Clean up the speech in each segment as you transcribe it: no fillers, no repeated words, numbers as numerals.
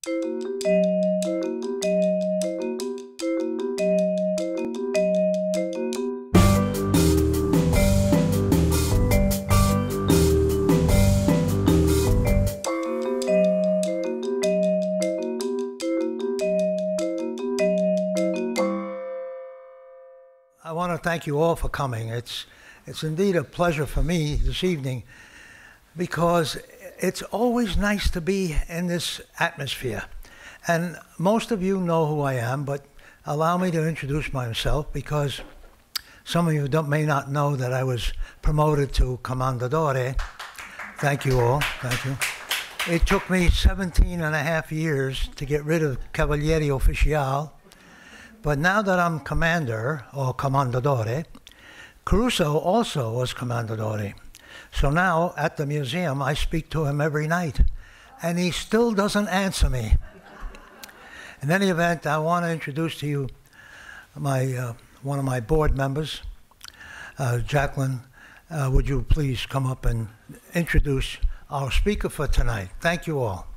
I want to thank you all for coming. It's indeed a pleasure for me this evening because it's always nice to be in this atmosphere. And most of you know who I am, but allow me to introduce myself because some of you may not know that I was promoted to Commendatore. Thank you all, thank you. It took me 17.5 years to get rid of Cavaliere Ufficiale. But now that I'm commander, or Commendatore, Caruso also was Commendatore. So now, at the museum, I speak to him every night, and he still doesn't answer me. In any event, I want to introduce to you one of my board members, Jacqueline. Would you please come up and introduce our speaker for tonight? Thank you all.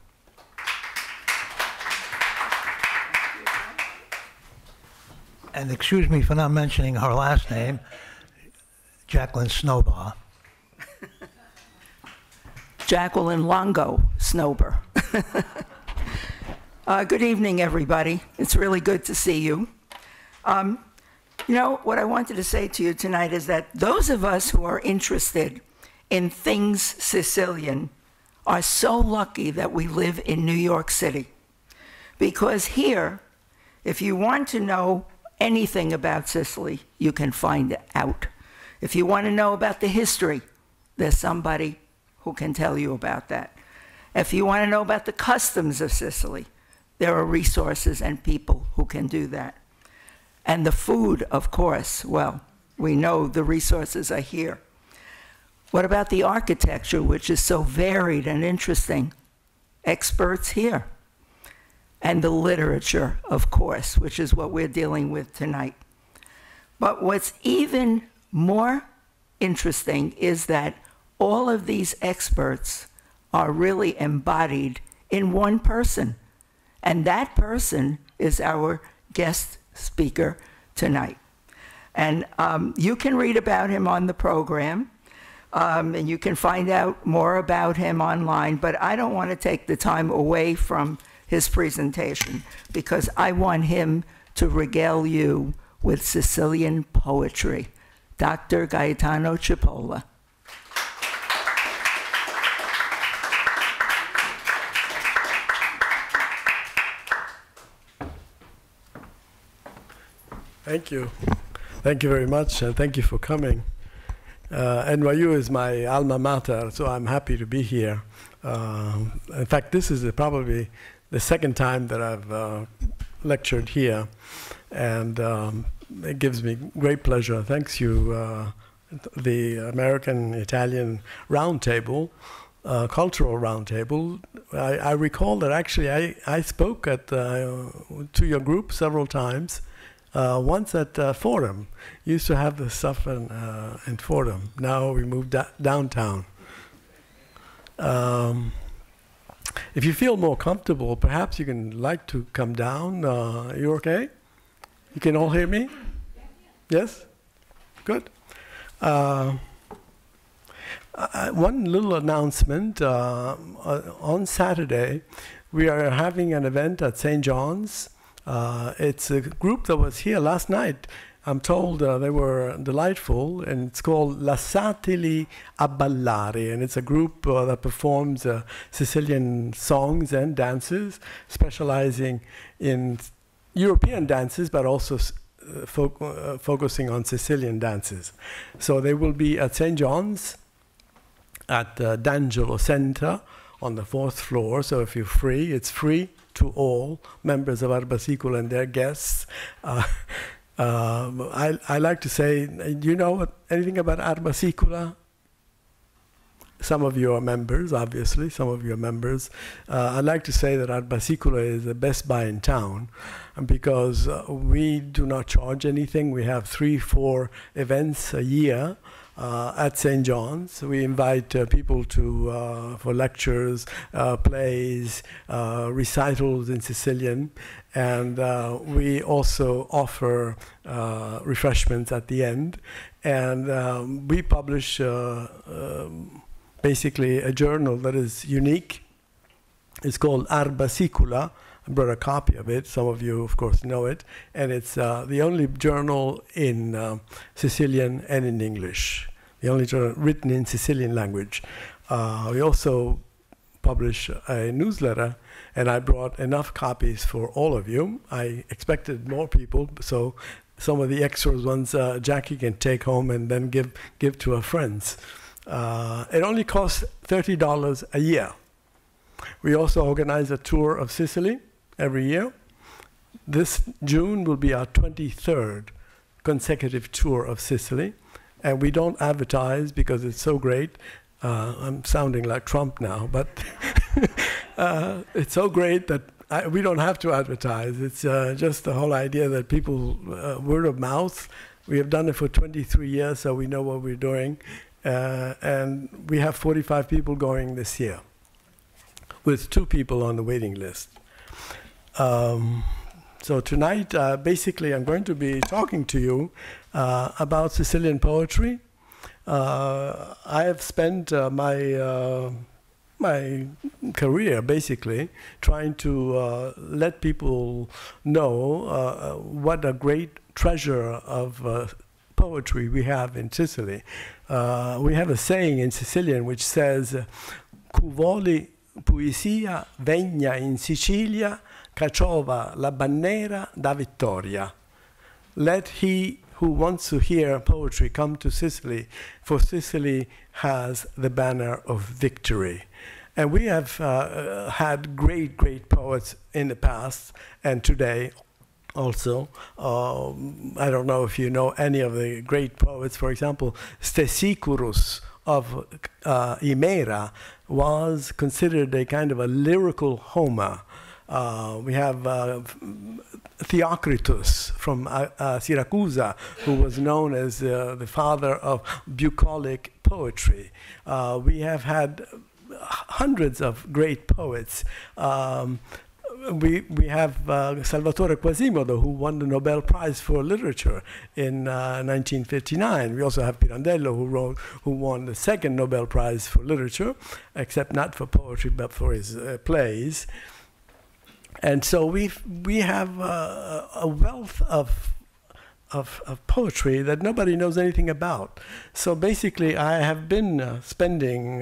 And excuse me for not mentioning her last name, Jacqueline Snowber. Jacqueline Longo Snowber. Good evening, everybody. It's really good to see you. You know, what I wanted to say to you tonight is that those of us who are interested in things Sicilian are so lucky that we live in New York City. Because here, if you want to know anything about Sicily, you can find out. If you want to know about the history, there's somebody who can tell you about that. If you want to know about the customs of Sicily, there are resources and people who can do that. And the food, of course, well, we know the resources are here. What about the architecture, which is so varied and interesting? Experts here. And the literature, of course, which is what we're dealing with tonight. But what's even more interesting is that all of these experts are really embodied in one person. And that person is our guest speaker tonight. And you can read about him on the program, and you can find out more about him online, but I don't want to take the time away from his presentation because I want him to regale you with Sicilian poetry. Dr. Gaetano Cipolla. Thank you. Thank you very much, and thank you for coming. NYU is my alma mater, so I'm happy to be here. In fact, this is probably the second time that I've lectured here, and it gives me great pleasure. Thanks you, the American Italian Roundtable, Cultural Roundtable. I recall that actually I spoke at to your group several times. Once at Fordham. Used to have the stuff in Fordham. Now we moved downtown. If you feel more comfortable, perhaps you can like to come down. You okay? You can all hear me? Yes? Good. One little announcement. On Saturday, we are having an event at St. John's. It's a group that was here last night. I'm told they were delightful, and it's called Lasciateli a Ballare, and it's a group that performs Sicilian songs and dances, specializing in European dances, but also focusing on Sicilian dances. So they will be at St. John's at D'Angelo Center on the 4th floor. So if you're free, it's free to all members of Arbasicula and their guests. I like to say, do you know anything about Arbasicula? Some of you are members, obviously, some of you are members. I'd like to say that Arbasicula is the best buy in town because we do not charge anything. We have 3-4 events a year. at St. John's. We invite people to for lectures, plays, recitals in Sicilian, and we also offer refreshments at the end. And we publish basically a journal that is unique. It's called Arbasicula. I brought a copy of it. Some of you, of course, know it. And it's the only journal in Sicilian and in English. The only journal written in Sicilian language. We also publish a newsletter, and I brought enough copies for all of you. I expected more people, so some of the extra ones Jackie can take home and then give to her friends. It only costs $30 a year. We also organize a tour of Sicily every year. This June will be our 23rd consecutive tour of Sicily. And we don't advertise because it's so great. I'm sounding like Trump now, but it's so great that we don't have to advertise. It's just the whole idea that people, word of mouth. We have done it for 23 years, so we know what we're doing. And we have 45 people going this year, with 2 people on the waiting list. So tonight, basically, I'm going to be talking to you about Sicilian poetry. I have spent my career, basically, trying to let people know what a great treasure of poetry we have in Sicily. We have a saying in Sicilian which says, "Cu voli poesia vegna in Sicilia, cacciova la bandiera da vittoria." Let he who wants to hear poetry come to Sicily, for Sicily has the banner of victory. And we have had great, great poets in the past and today also. I don't know if you know any of the great poets. For example, Stesichorus of Himera was considered a kind of a lyrical Homer. We have Theocritus from Syracuse, who was known as the father of bucolic poetry. We have had hundreds of great poets. We have Salvatore Quasimodo, who won the Nobel Prize for Literature in 1959. We also have Pirandello, who won the second Nobel Prize for Literature, except not for poetry, but for his plays. And so we have a wealth of poetry that nobody knows anything about. So basically, I have been spending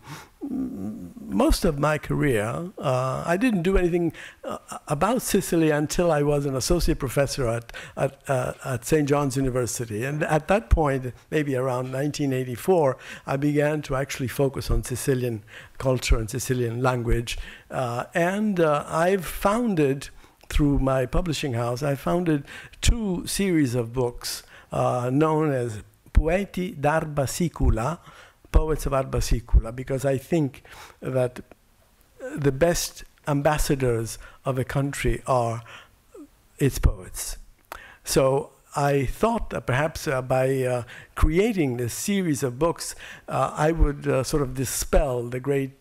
most of my career. I didn't do anything about Sicily until I was an associate professor at St. John's University. And at that point, maybe around 1984, I began to actually focus on Sicilian culture and Sicilian language. And I've founded, through my publishing house, I founded 2 series of books known as Poeti d'Arbasicula, Poets of Arbasicula, because I think that the best ambassadors of a country are its poets. So I thought that perhaps by creating this series of books, I would sort of dispel the great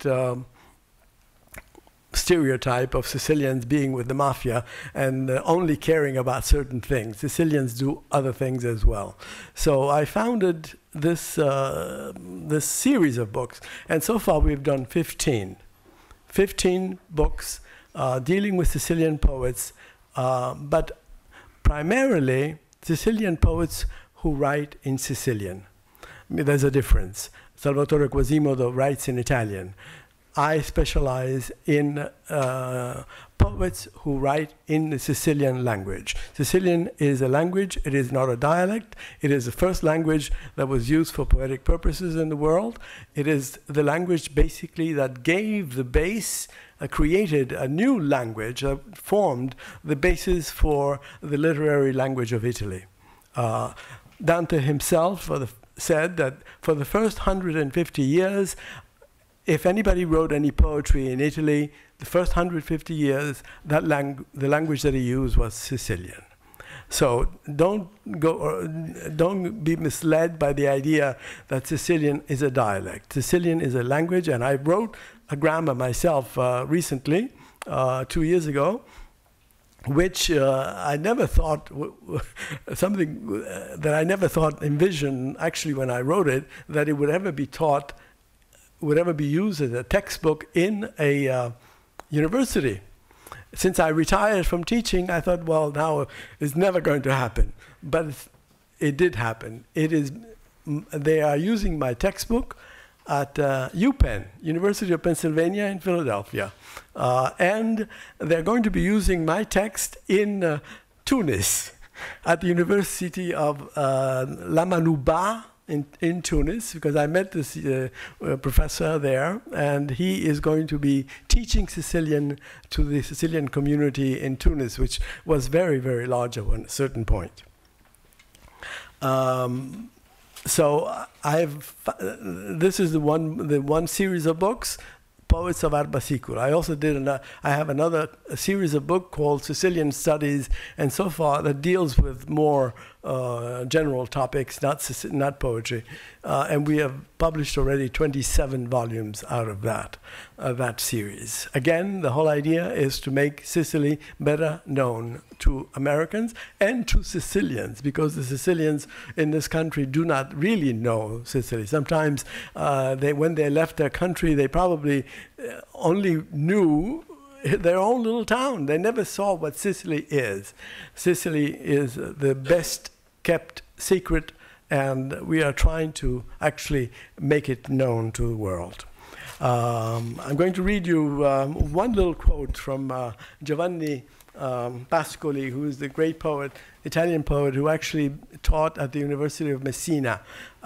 stereotype of Sicilians being with the mafia and only caring about certain things. Sicilians do other things as well. So I founded this this series of books, and so far we've done 15 books dealing with Sicilian poets, but primarily Sicilian poets who write in Sicilian. I mean, there's a difference. Salvatore Quasimodo writes in Italian. I specialize in poets who write in the Sicilian language. Sicilian is a language, it is not a dialect. It is the first language that was used for poetic purposes in the world. It is the language basically that gave the base, created a new language, formed the basis for the literary language of Italy. Dante himself said that for the first 150 years, if anybody wrote any poetry in Italy, the first 150 years, the language that he used was Sicilian. So don't be misled by the idea that Sicilian is a dialect. Sicilian is a language, and I wrote a grammar myself recently, 2 years ago, which I never thought, something that I never thought envisioned, actually, when I wrote it, that it would ever be taught, would ever be used as a textbook in a university. Since I retired from teaching, I thought, well, now it's never going to happen. But it did happen. They are using my textbook at UPenn, University of Pennsylvania in Philadelphia. And they're going to be using my text in Tunis, at the University of La Manouba in Tunis, because I met this professor there, and he is going to be teaching Sicilian to the Sicilian community in Tunis, which was very, very large at a certain point. So this is the one series of books, Poets of Arbasicura. I also I have another series of book called Sicilian Studies, and so far that deals with more general topics, not poetry. And we have published already 27 volumes out of that series. Again, the whole idea is to make Sicily better known to Americans and to Sicilians, because the Sicilians in this country do not really know Sicily. Sometimes when they left their country, they probably only knew their own little town. They never saw what Sicily is. Sicily is the best kept secret, and we are trying to actually make it known to the world. I'm going to read you one little quote from Giovanni Pascoli, who is the great poet, Italian poet, who actually taught at the University of Messina.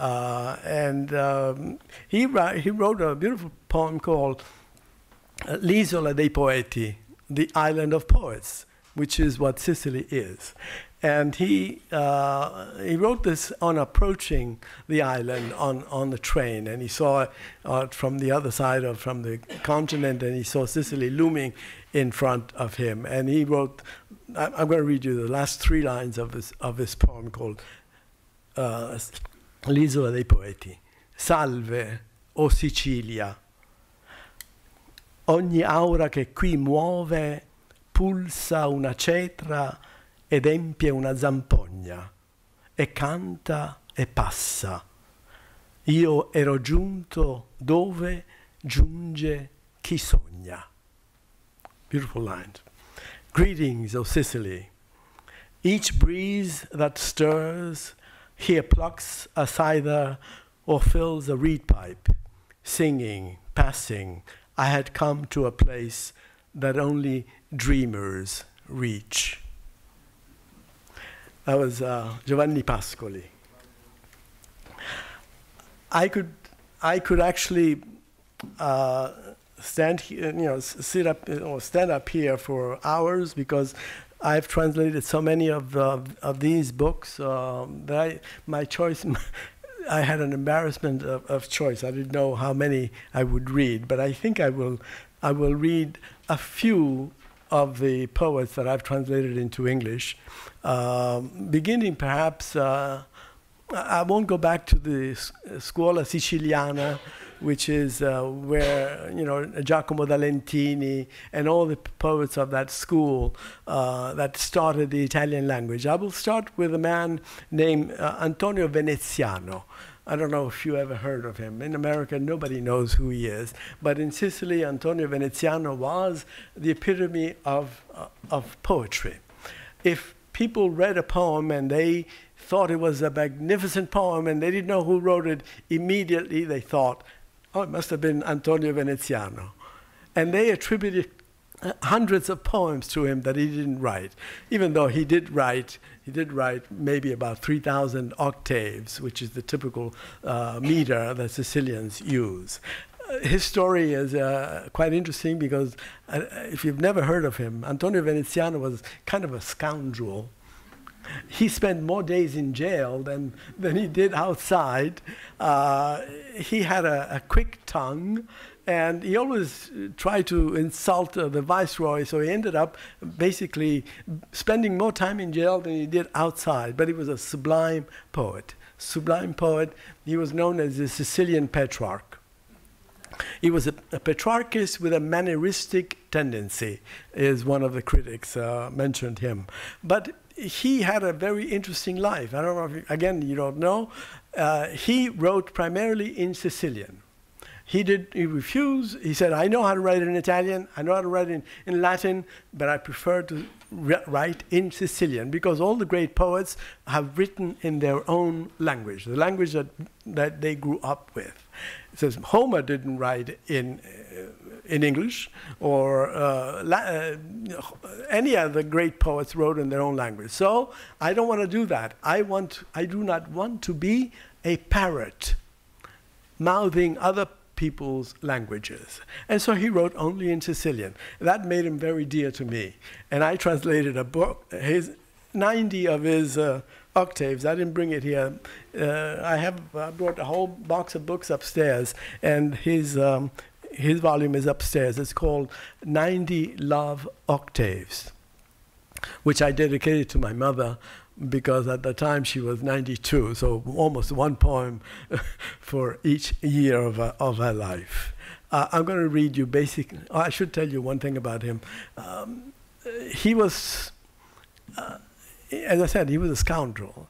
He wrote a beautiful poem called L'isola dei poeti, the island of poets, which is what Sicily is. And he wrote this on approaching the island on the train, and he saw it from the other side from the continent, and he saw Sicily looming in front of him. And he wrote, I'm going to read you the last 3 lines of his poem called L'isola dei poeti. Salve, o Sicilia, ogni aura che qui muove pulsa una cetra ed empie una zampogna, e canta e passa. Io ero giunto dove giunge chi sogna. Beautiful line. Greetings, O Sicily. Each breeze that stirs here plucks a cider or fills a reed pipe, singing, passing. I had come to a place that only dreamers reach. That was Giovanni Pascoli. I could actually stand here, sit up or stand up here for hours, because I've translated so many of these books that my choice. I had an embarrassment of choice. I didn't know how many I would read, but I think I will read a few of the poets that I've translated into English, beginning perhaps, I won't go back to the Scuola Siciliana, which is where Giacomo da Lentini and all the poets of that school that started the Italian language. I will start with a man named Antonio Veneziano. I don't know if you ever heard of him. In America, nobody knows who he is. But in Sicily, Antonio Veneziano was the epitome of poetry. If people read a poem and they thought it was a magnificent poem and they didn't know who wrote it, immediately they thought, oh, it must have been Antonio Veneziano. And they attributed hundreds of poems to him that he didn't write, even though he did write maybe about 3,000 octaves, which is the typical meter that Sicilians use. His story is quite interesting, because if you've never heard of him, Antonio Veneziano was kind of a scoundrel. He spent more days in jail than he did outside. He had a quick tongue, and he always tried to insult the viceroy, so he ended up basically spending more time in jail than he did outside. But he was a sublime poet. Sublime poet. He was known as the Sicilian Petrarch. He was a Petrarchist with a manneristic tendency, is one of the critics mentioned him. But he had a very interesting life. I don't know if, again, you don't know. He wrote primarily in Sicilian. He refused. He said, I know how to write in Italian, I know how to write in Latin, but I prefer to write in Sicilian, because all the great poets have written in their own language, the language that they grew up with. It says Homer didn't write in English, or any other great poets wrote in their own language. So I don't want to do that. I do not want to be a parrot mouthing other people's languages. And so he wrote only in Sicilian. That made him very dear to me. And I translated a book, 90 of his octaves. I didn't bring it here. I brought a whole box of books upstairs, and his volume is upstairs. It's called 90 Love Octaves, which I dedicated to my mother, because at the time she was 92, so almost one poem for each year of her life. I'm going to read you I should tell you one thing about him. He was, as I said, he was a scoundrel.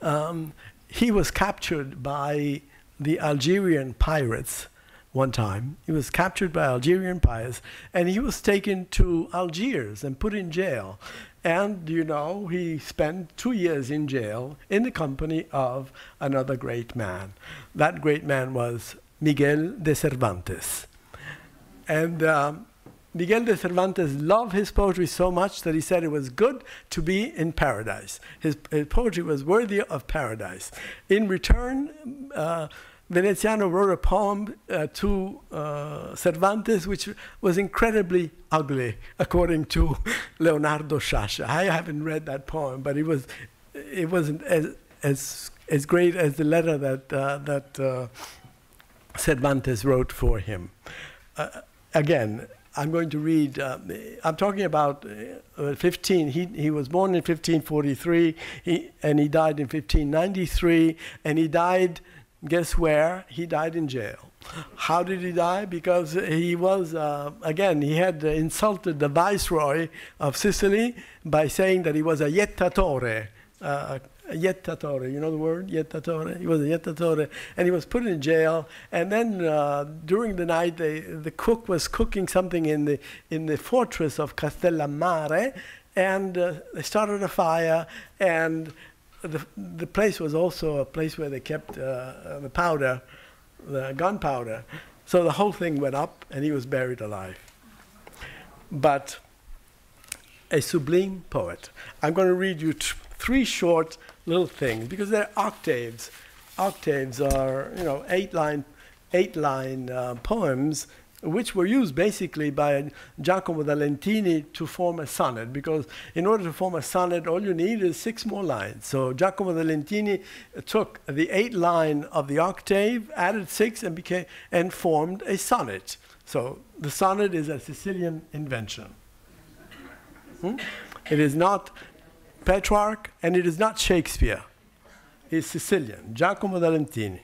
He was captured by the Algerian pirates one time. He was captured by Algerian pirates, and he was taken to Algiers and put in jail. And, you know, he spent 2 years in jail in the company of another great man. That great man was Miguel de Cervantes. And Miguel de Cervantes loved his poetry so much that he said it was good to be in paradise. His poetry was worthy of paradise. In return, Veneziano wrote a poem to Cervantes, which was incredibly ugly, according to Leonardo Sciascia. I haven't read that poem, but it wasn't as great as the letter that Cervantes wrote for him. Again, I'm going to read. I'm talking about 15. He was born in 1543, and he died in 1593, and he died. Guess where? He died in jail. How did he die? Because he was, again, he had insulted the viceroy of Sicily by saying that he was a jettatore. Jettatore, you know the word? Jettatore? He was a jettatore. And he was put in jail. And then during the night, the cook was cooking something in the fortress of Castellammare, and they started a fire, and the place was also a place where they kept the powder, the gunpowder. So the whole thing went up, and he was buried alive. But a sublime poet. I'm going to read you 3 short little things, because they're octaves. Octaves are, you know, eight-line poems, which were used basically by Giacomo da Lentini to form a sonnet, because in order to form a sonnet, all you need is 6 more lines. So Giacomo da Lentini took the 8-line of the octave, added 6, and formed a sonnet. So the sonnet is a Sicilian invention. It is not Petrarch, and it is not Shakespeare. It's Sicilian, Giacomo da Lentini.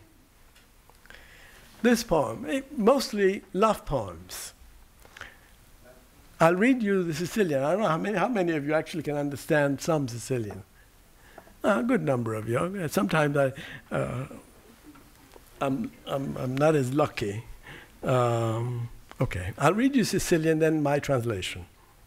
This poem, mostly love poems. I'll read you the Sicilian. I don't know how many of you actually can understand some Sicilian. A good number of you. Sometimes I'm not as lucky. Okay, I'll read you Sicilian, then my translation.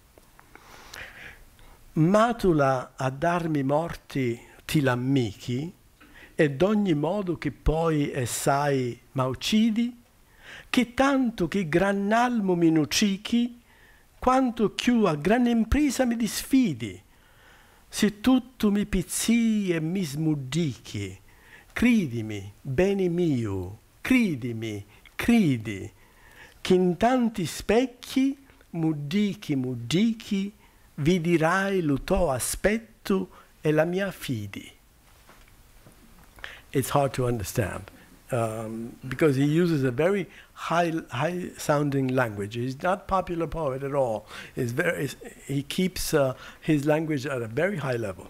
Matula a darmi morti ti lammichi, e d'ogni modo che poi essai m'uccidi, che tanto che gran almo mi nucichi, quanto più a gran impresa mi disfidi, se tutto mi pizzii e mi smuddichi, cridimi, bene mio, cridimi, cridi, che in tanti specchi, muddichi, vi dirai lo tuo aspetto e la mia fidi. It's hard to understand. because he uses a very high-sounding language. He's not popular poet at all. He keeps his language at a very high level.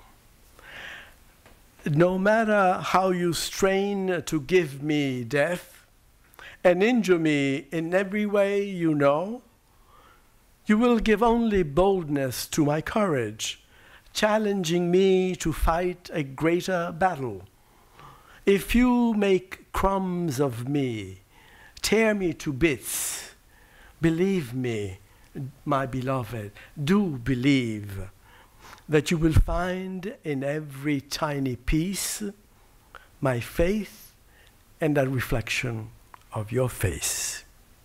No matter how you strain to give me death and injure me in every way you know, you will give only boldness to my courage, challenging me to fight a greater battle. If you make crumbs of me, tear me to bits, believe me, my beloved, do believe that you will find in every tiny piece my faith and a reflection of your face.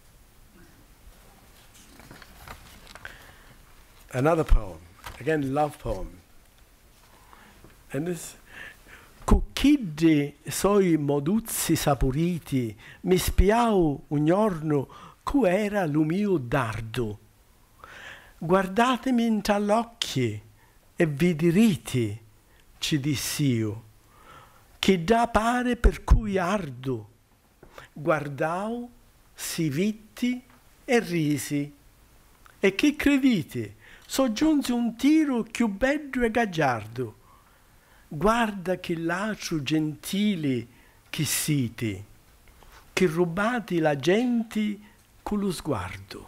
Another poem, again, love poem. And this, Cucchiddi soi moduzzi saporiti, mi spiau un giorno cu era lo mio dardo. Guardatemi in tall'occhi e vi diriti, ci diss'io, che da pare per cui ardo. Guardau, si vitti e risi. E che crediti? Soggiunse un tiro più bello e gagliardo. Guarda che lacio gentili chi siti, che rubati la genti con lo sguardo.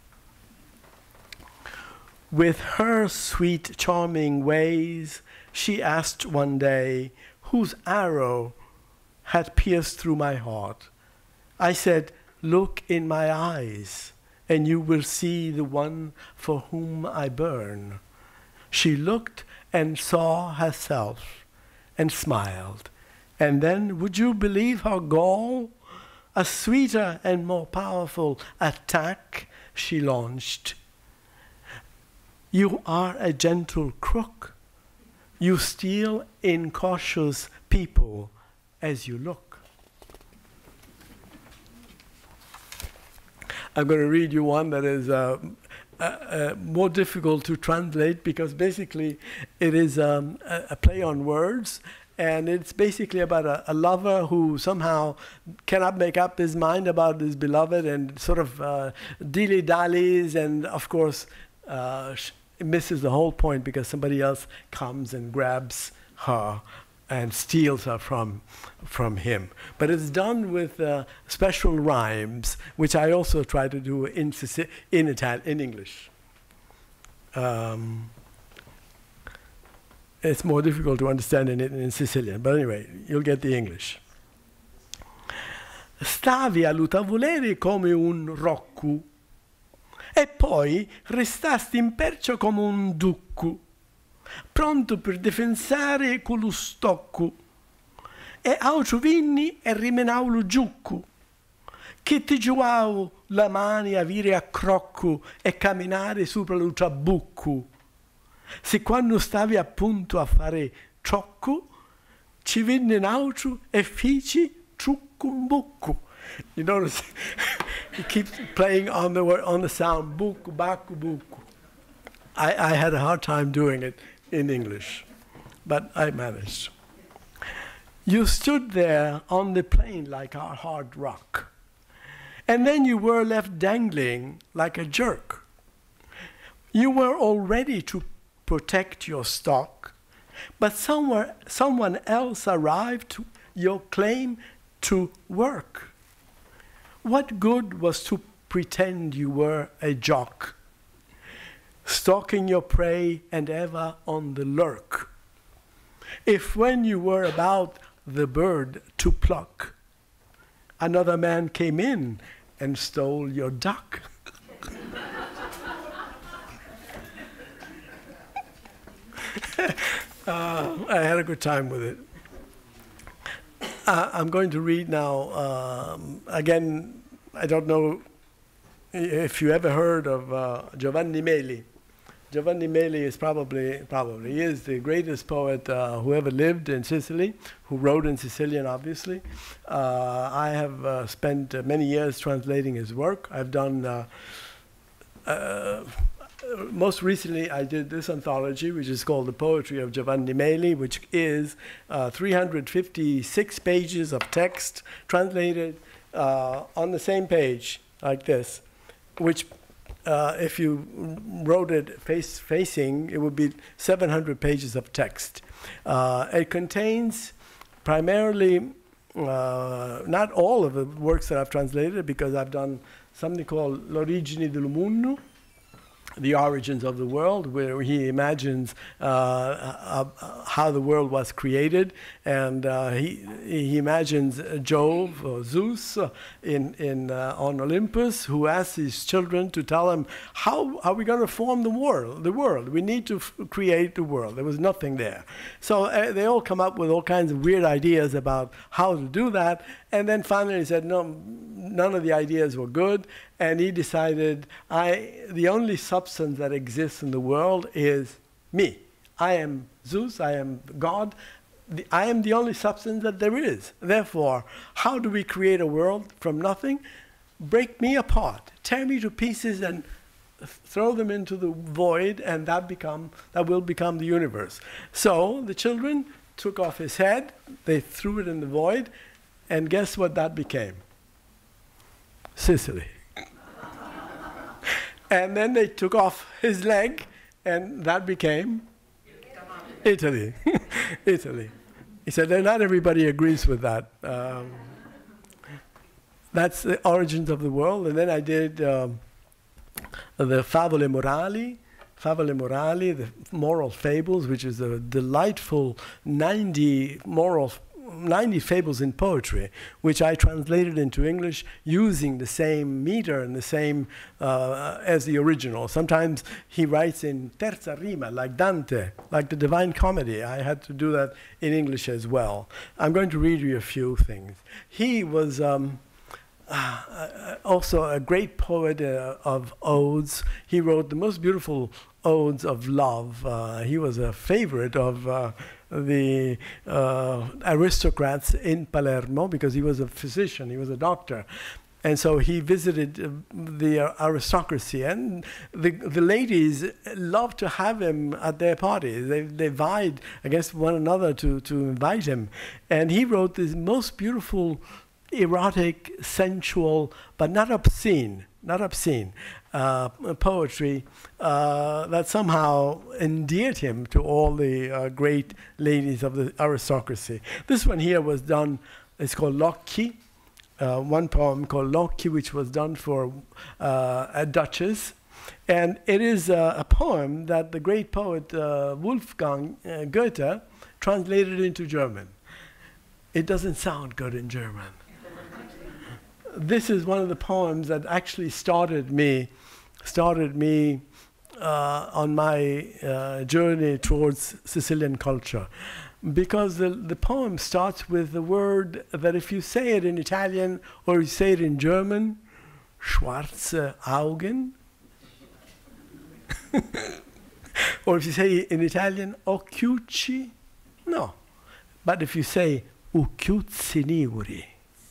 With her sweet, charming ways, she asked one day, whose arrow had pierced through my heart. I said, look in my eyes, and you will see the one for whom I burn. She looked and saw herself and smiled. And then, would you believe her gall? A sweeter and more powerful attack she launched. You are a gentle crook. You steal incautious people as you look. I'm going to read you one that is more difficult to translate because basically it is a play on words, and it's basically about a lover who somehow cannot make up his mind about his beloved and sort of dilly-dallies, and of course misses the whole point because somebody else comes and grabs her and steals her from him. But it's done with special rhymes, which I also try to do in English. It's more difficult to understand in Sicilian, but anyway, you'll get the English. Stavi allo tavolere come un rocco, e poi restasti in percio come un ducco, pronto per difensare con lo stocco, e aucio vinni e rimenau lo giucco, che ti giuau la mani a vire a crocco e camminare sopra lo ciabucco. Se quando stavi appunto a fare ciocco, ci venne in aucio e fici ciuccumbucco. You notice he keeps playing on the word, on the sound, bucco, bacco, bucco. I had a hard time doing it in English, but I managed. You stood there on the plain like a hard rock, and then you were left dangling like a jerk. You were all ready to protect your stock, but someone else arrived to your claim to work. What good was to pretend you were a jock, stalking your prey and ever on the lurk, if when you were about the bird to pluck, another man came in and stole your duck? I had a good time with it. I'm going to read now, again, I don't know if you ever heard of Giovanni Meli. Giovanni Meli is probably he is the greatest poet who ever lived in Sicily, who wrote in Sicilian, obviously. I have spent many years translating his work. I've done most recently, I did this anthology, which is called The Poetry of Giovanni Meli, which is 356 pages of text translated on the same page, like this, which if you wrote it facing, it would be 700 pages of text. It contains primarily, not all of the works that I've translated, because I've done something called L'origine del mondo, the origins of the world, where he imagines how the world was created, and he imagines Jove or Zeus on Olympus, who asks his children to tell him, how are we going to form the world? We need to create the world. There was nothing there. So they all come up with all kinds of weird ideas about how to do that, and then finally he said, no, none of the ideas were good, and he decided, the only substance that exists in the world is me. I am Zeus, I am God, I am the only substance that there is. Therefore, how do we create a world from nothing? Break me apart, tear me to pieces and throw them into the void, and that will become the universe. So the children took off his head, they threw it in the void, and guess what that became? Sicily. And then they took off his leg, and that became Italy. Italy. He said, not everybody agrees with that. That's the origins of the world. And then I did the Favole Morali, the moral fables, which is a delightful 90 fables in poetry, which I translated into English using the same meter and the same as the original. Sometimes he writes in terza rima, like Dante, like the Divine Comedy. I had to do that in English as well. I'm going to read you a few things. He was also a great poet of odes. He wrote the most beautiful odes of love. He was a favorite of the aristocrats in Palermo, because he was a physician, he was a doctor. And so he visited the aristocracy, and the ladies loved to have him at their parties. They vied against one another to invite him. And he wrote this most beautiful, erotic, sensual, but not obscene poetry that somehow endeared him to all the great ladies of the aristocracy. This one here was done, it's called L'Occhi, one poem called L'Occhi, which was done for a duchess. And it is a poem that the great poet Wolfgang Goethe translated into German. It doesn't sound good in German. This is one of the poems that actually started me on my journey towards Sicilian culture, because the poem starts with the word that if you say it in Italian or you say it in German, schwarze Augen, or if you say it in Italian, occhiucci, no. But if you say ucchiuzzi niuri,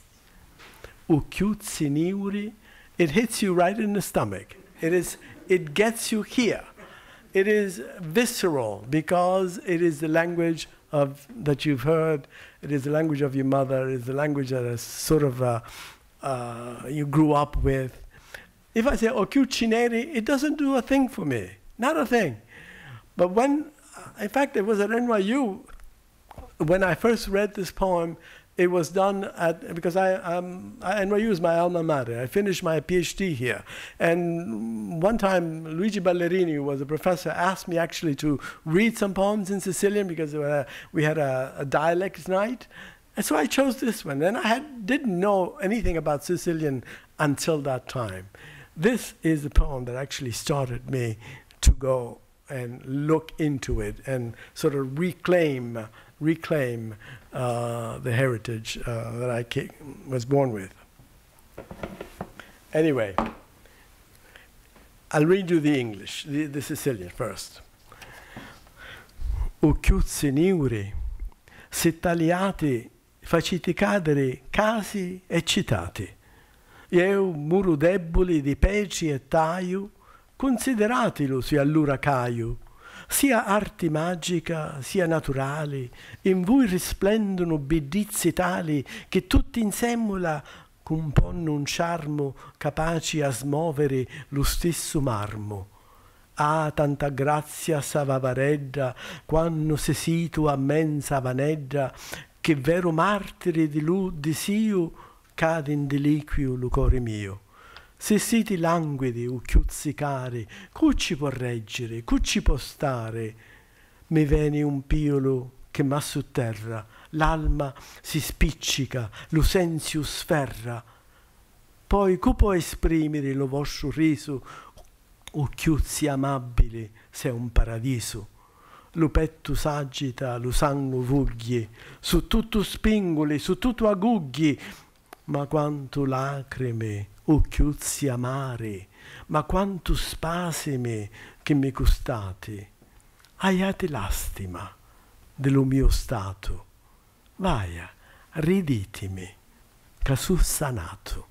it hits you right in the stomach. It gets you here. It is visceral, because it is the language that you've heard. It is the language of your mother. It is the language that is sort of you grew up with. If I say occhiucci neri, it doesn't do a thing for me, not a thing. But in fact, it was at NYU when I first read this poem. It was done because NYU is my alma mater. I finished my PhD here. And one time, Luigi Ballerini, who was a professor, asked me actually to read some poems in Sicilian, because we had a dialect night. And so I chose this one. And I didn't know anything about Sicilian until that time. This is the poem that actually started me to go and look into it and sort of reclaim the heritage that I was born with. Anyway, I'll read you the English, the Sicilian first. Ucchiuzzi niuri, se tagliati, faciti cadere casi eccitati. Eu muro deboli di peci e taio, consideratelo se allora caio. Sia arti magica, sia naturali, in voi risplendono bellezze tali che tutti insieme componno un charmo capaci a smuovere lo stesso marmo. Ah, tanta grazia s'avavaredda quando se situa mensa vanedda, che vero martire di lu desio cade in deliquio lo core mio. Se siti languidi o chiuzzi cari, cu ci può reggere, cu ci può stare? Mi viene un piolo che m'ha su terra, l'alma si spiccica, lo senzio sferra. Poi cu può esprimere lo vostro riso, o chiuzzi amabili, se è un paradiso. Lo petto s'agita, lo sangue vugli, su tutto spingoli, su tutto agugli, ma quanto lacrime, o chiuzzi amari, ma quanto spasimi che mi costati. Aiate l'astima dello mio stato. Vaia, riditemi, che su sanato.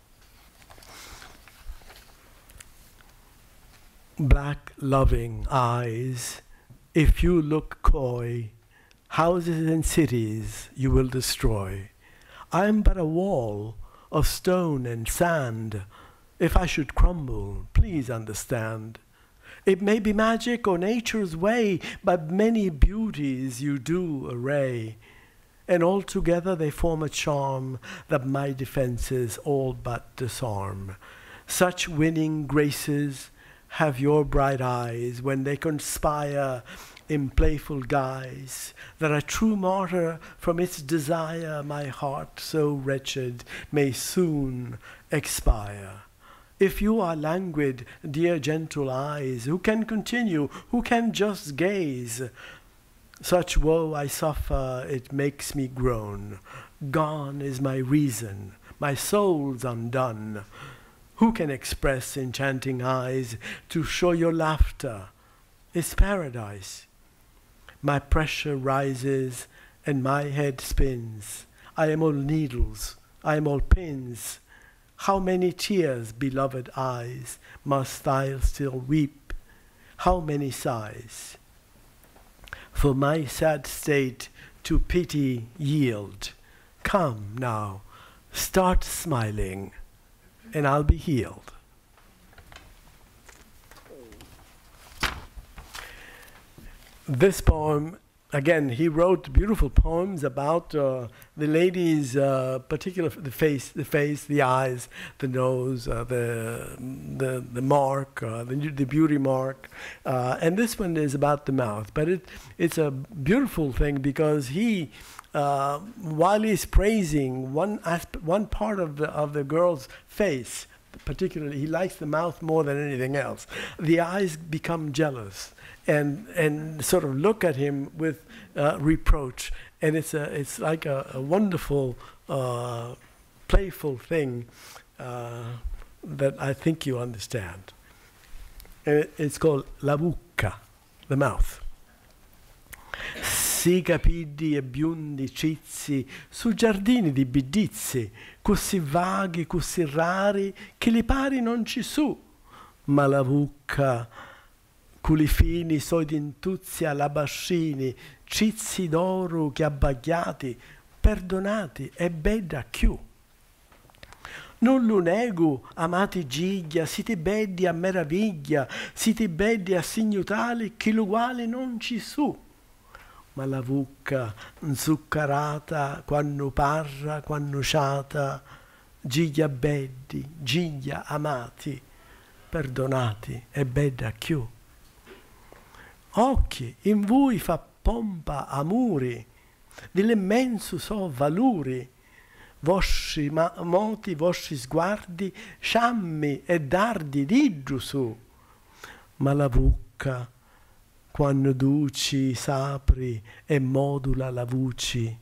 Black loving eyes, if you look coy, houses and cities you will destroy. I am but a wall of stone and sand. If I should crumble, please understand. It may be magic or nature's way, but many beauties you do array, and altogether they form a charm that my defenses all but disarm. Such winning graces have your bright eyes when they conspire in playful guise, that a true martyr from its desire my heart so wretched may soon expire. If you are languid, dear gentle eyes, who can continue, who can just gaze? Such woe I suffer, it makes me groan. Gone is my reason, my soul's undone. Who can express enchanting eyes to show your laughter? It's paradise. My pressure rises and my head spins. I am all needles, I am all pins. How many tears, beloved eyes, must I still weep? How many sighs? For my sad state to pity yield. Come now, start smiling, and I'll be healed. This poem, again, he wrote beautiful poems about the lady's particular the face, the eyes, the nose, the mark, the beauty mark, and this one is about the mouth. But it's a beautiful thing because he, while he's praising one part of the girl's face, particularly he likes the mouth more than anything else, the eyes become jealous and sort of look at him with reproach, and it's like a wonderful playful thing that I think you understand. And it's called la bucca, the mouth. Si capidi e biondi cizzi su giardini di bidizzi, così vaghi, così rari, che li pari non ci su, ma la bucca, culi fini soidintuzzi alabascini, cizzi d'oro che abbagliati, perdonati e bella chiù. Non lo nego, amati giglia, siete belli a meraviglia, siete belli a segno tale che l'uguale non ci su. Ma la bucca zuccherata, quando parra, quando sciata, giglia belli, giglia amati, perdonati e bella chiù. Occhi, in voi fa pompa amori, dell'immenso so valori, vostri moti, vostri sguardi, sciammi e dardi di giù su. Ma la bucca, quando duci, s'apri e modula la voce.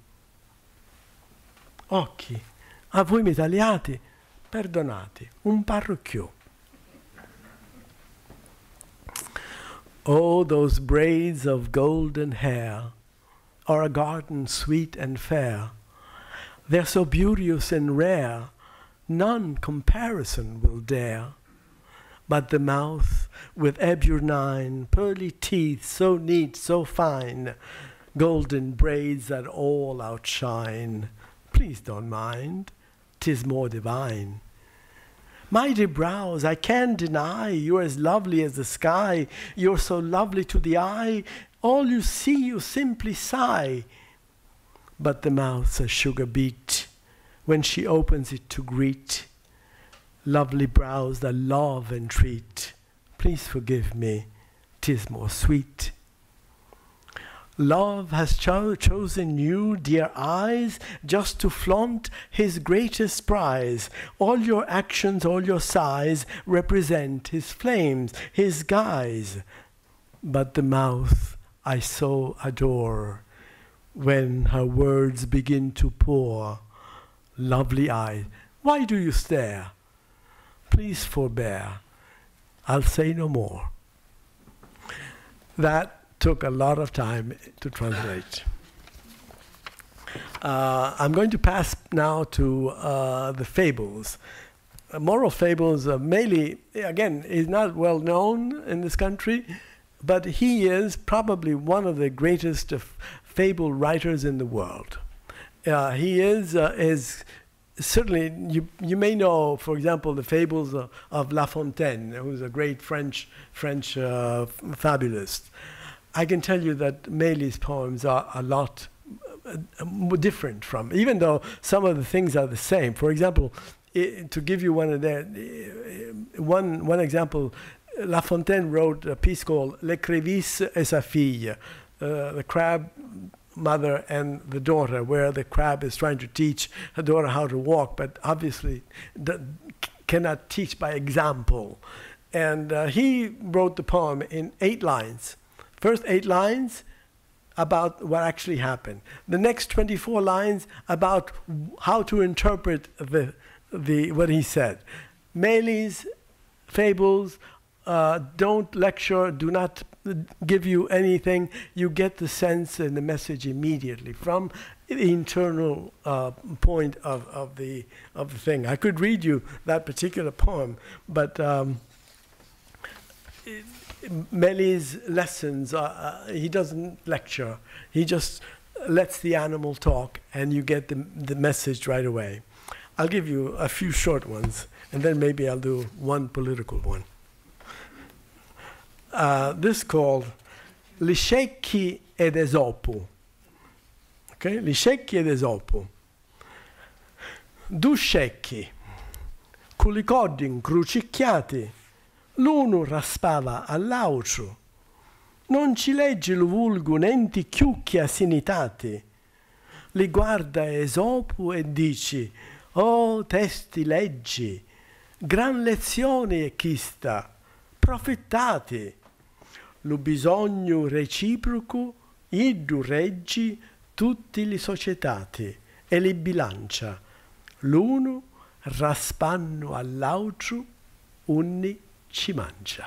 Occhi, a voi mi tagliate, perdonate, un parrucchiò. Oh, those braids of golden hair are a garden sweet and fair. They're so beauteous and rare, none comparison will dare. but the mouth with eburnine, pearly teeth, so neat, so fine, golden braids that all outshine. Please don't mind, 'tis more divine. Mighty brows, I can't deny, you're as lovely as the sky, you're so lovely to the eye, all you see you simply sigh. But the mouth's a sugar beet when she opens it to greet. Lovely brows that love and treat, please forgive me, 'tis more sweet. Love has chosen you, dear eyes, just to flaunt his greatest prize. All your actions, all your sighs represent his flames, his guise. But the mouth I so adore, when her words begin to pour. Lovely eyes, why do you stare? Please forbear, I'll say no more. That took a lot of time to translate. I'm going to pass now to the fables. Moral fables, mainly, again, is not well known in this country, but he is probably one of the greatest fable writers in the world. He is certainly, you may know, for example, the fables of La Fontaine, who's a great French fabulist. I can tell you that Méliès' poems are a lot different from, even though some of the things are the same. For example, to give you one example, La Fontaine wrote a piece called L'écrevisse et sa fille, the crab mother and the daughter, where the crab is trying to teach her daughter how to walk, but obviously cannot teach by example. And he wrote the poem in 8 lines. First 8 lines about what actually happened. The next 24 lines about how to interpret what he said. Méliès' fables don't lecture, do not give you anything. You get the sense and the message immediately from the internal point of the thing. I could read you that particular poem, but Méliès' lessons, he doesn't lecture. He just lets the animal talk, and you get the message right away. I'll give you a few short ones, and then maybe I'll do one political one. This called Li Scecchi ed Esopo. Okay, Li Scecchi ed Esopo. 2 scecchi, con i codi incrucicchiati, l'uno raspava all'altro. Non ci leggi lo vulgo nenti chiucchi asinitati. Li guarda Esopo e dici, oh testi leggi, gran lezione è chista, profittati. Lo bisogno reciproco, iddu reggi tutti li societati e li bilancia. L'uno raspando all'altro, unni ci mangia.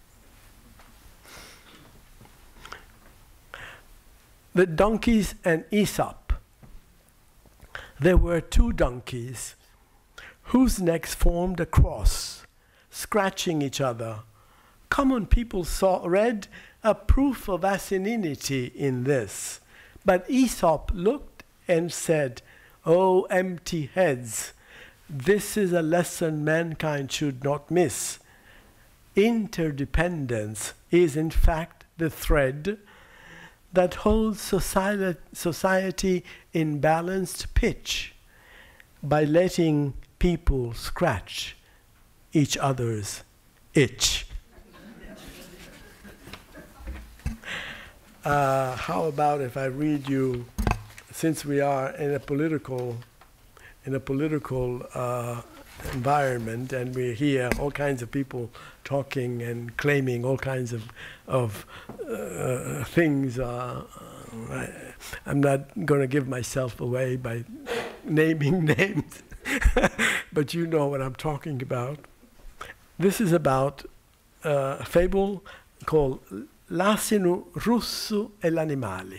The donkeys and Aesop. There were 2 donkeys whose necks formed a cross, scratching each other. Common people read a proof of asininity in this. But Aesop looked and said, oh, empty heads, this is a lesson mankind should not miss. Interdependence is in fact the thread that holds society in balanced pitch by letting people scratch each other's itch. How about if I read you, since we are in a political environment, and we hear all kinds of people talking and claiming all kinds of things. I'm not going to give myself away by naming names, but you know what I'm talking about. This is about a fable called L'asino russo e l'animale.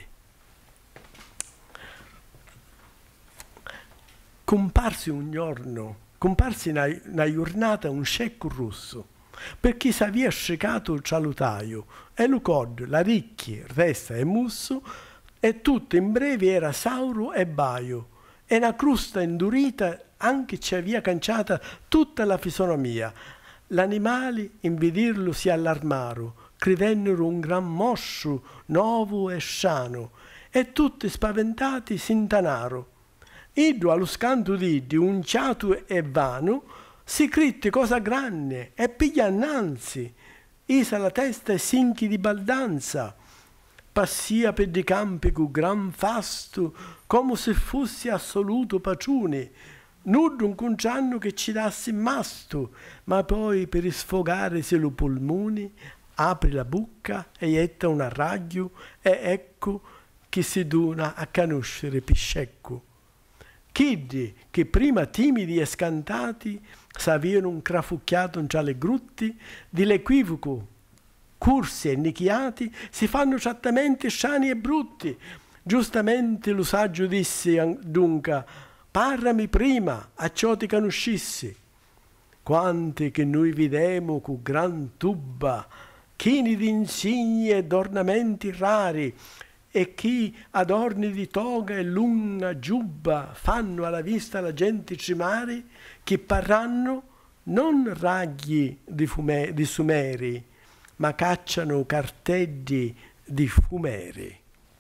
Comparsi una giornata un scecco russo per chi s'avia scecato il cialutaio, e lo cod, la ricchi, testa e musso, e tutto in breve era sauro e baio, e una crusta indurita anche ci avia canciata tutta la fisonomia. L'animali in vederlo si allarmaro, credennero un gran moscio, nuovo e sano, e tutti spaventati s'intanaro. Iddo allo scanto di unciato e vano, si critte cosa grande e piglia annanzi, isa la testa e sinchi di baldanza, passia per di campi cu gran fasto, come se fosse assoluto paciuni, nudo un concianno che ci dassi masto, ma poi per sfogarsi lo polmoni, apri la bocca e etta un arraglio, e ecco che si dona a conoscere piscecco. Chiddi che prima timidi e scantati s'avevano un crafucchiato in ciale grutti, di l'equivoco, cursi e nichiati, si fanno ciattamente sciani e brutti. Giustamente lo saggio disse dunque, parlami prima, acciò ti conoscissi. Quanti che noi videmo cu gran tubba, chini di insigni ed ornamenti rari, e chi adorni di toga e lunga giubba fanno alla vista la gente cimari, che parranno non ragli di sumeri, ma cacciano carteggi di fumeri.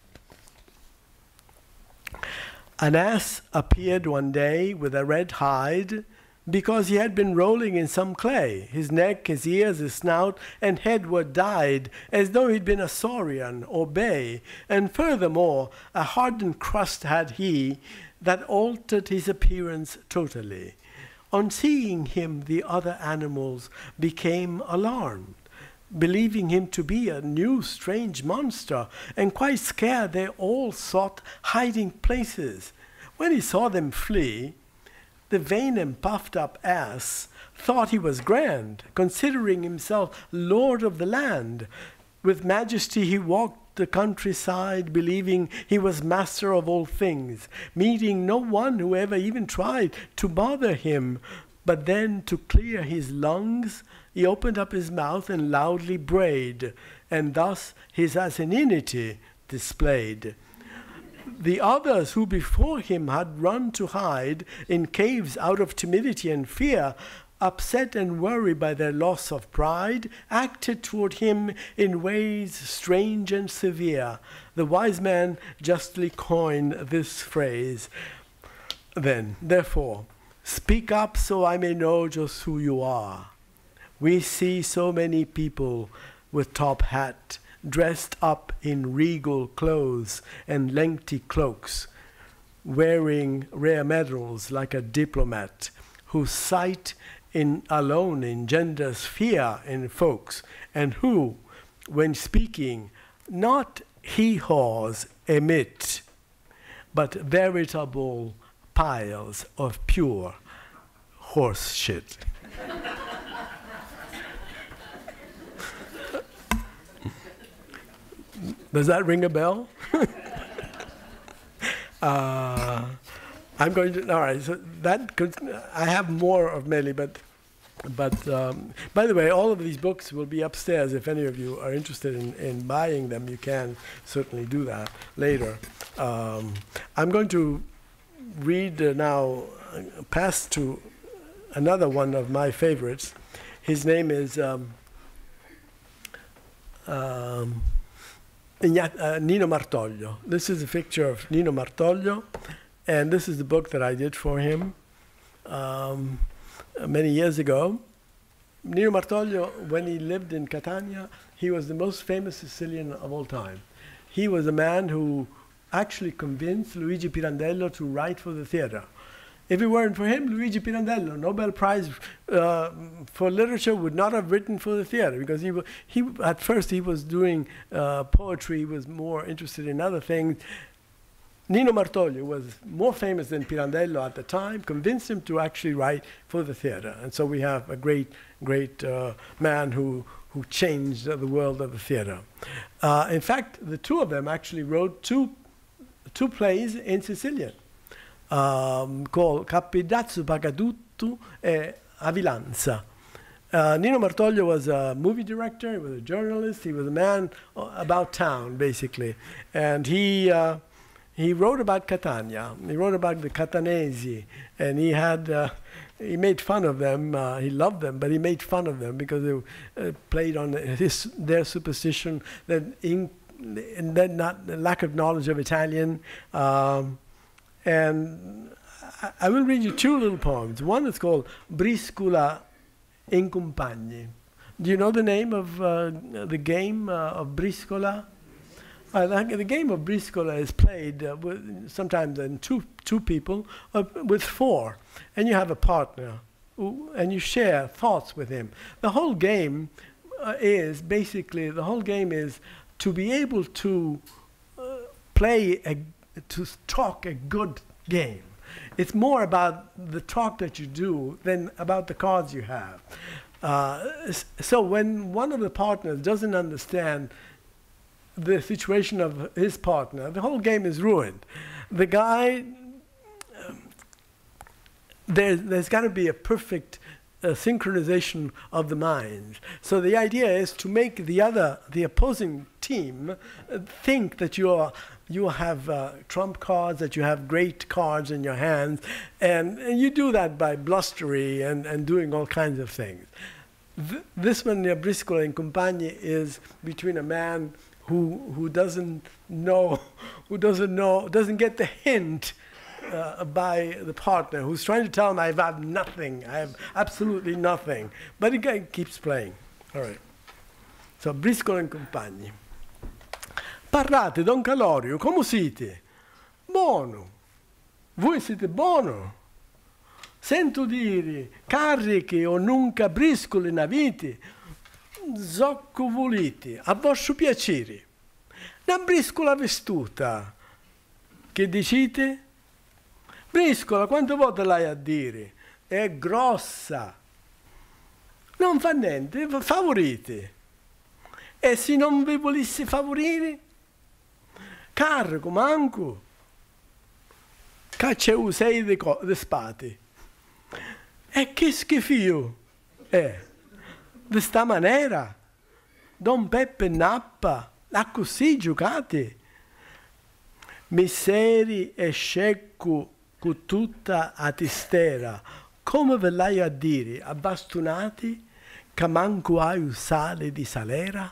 An ass appeared one day with a red hide, because he had been rolling in some clay. His neck, his ears, his snout, and head were dyed, as though he'd been a saurian or bay, and furthermore, a hardened crust had he, that altered his appearance totally. On seeing him, the other animals became alarmed, believing him to be a new strange monster, and quite scared they all sought hiding places. When he saw them flee, the vain and puffed up ass thought he was grand, considering himself lord of the land. With majesty he walked the countryside, believing he was master of all things, meeting no one who ever even tried to bother him. But then, to clear his lungs, he opened up his mouth and loudly brayed, and thus his asininity displayed. The others who before him had run to hide in caves out of timidity and fear, upset and worried by their loss of pride, acted toward him in ways strange and severe. The wise man justly coined this phrase. Then, therefore, speak up so I may know just who you are. We see so many people with top hat, dressed up in regal clothes and lengthy cloaks, wearing rare medals like a diplomat, whose sight alone engenders fear in folks, and who, when speaking, not hee-haws emit, but veritable piles of pure horse shit. Does that ring a bell? I'm going to, all right, so that could, I have more of Meli, but by the way, all of these books will be upstairs. If any of you are interested in buying them, you can certainly do that later. I'm going to read now, pass to another one of my favorites. His name is Nino Martoglio. This is a picture of Nino Martoglio, and this is the book that I did for him many years ago. Nino Martoglio, when he lived in Catania, he was the most famous Sicilian of all time. He was a man who actually convinced Luigi Pirandello to write for the theater. If it weren't for him, Luigi Pirandello, Nobel Prize for Literature, would not have written for the theater, because he at first he was doing poetry. He was more interested in other things. Nino Martoglio was more famous than Pirandello at the time, convinced him to actually write for the theater. And so we have a great man who changed the world of the theater. In fact, the two of them actually wrote two plays in Sicilian, called Capidazzo Pagatutto e Avilanza. Nino Martoglio was a movie director, he was a journalist, he was a man about town, basically. And he wrote about Catania, he wrote about the Catanesi, and he made fun of them. He loved them, but he made fun of them because they played on their superstition, and then not the lack of knowledge of Italian. And I will read you two little poems. One is called Briscola in Compagni. Do you know the name of the game of Briscola? The game of Briscola is played sometimes in two people, with four, and you have a partner, and you share thoughts with him. The whole game is to be able to to talk a good game. It's more about the talk that you do than about the cards you have. So when one of the partners doesn't understand the situation of his partner, the whole game is ruined. The guy, there's got to be a perfect synchronization of the minds. So the idea is to make the opposing team think that you have trump cards, that you have great cards in your hands, and you do that by blustery and doing all kinds of things. This one, Briscola in Compagni, is between a man who doesn't get the hint by the partner, who's trying to tell him, I have nothing, I have absolutely nothing. But the guy keeps playing. All right. So, Briscola in Compagni. Parlate, Don Calorio, come siete? Buono. Voi siete buono. Sento dire, cariche o nunca briscole naviti, zocco voliti, a vostro piacere. Una briscola vestuta, che dicite? Briscola, quante volte l'hai a dire? È grossa. Non fa niente, favorite. E se non vi volessi favorire? Carico, manco. Caccia usei de spati. E che schifio è? Di sta maniera? Don Peppe Nappa, a così giocate? Misseri e scecco con tutta a tistera, come ve l'hai a dire, abbastonati, che manco hai un sale di salera?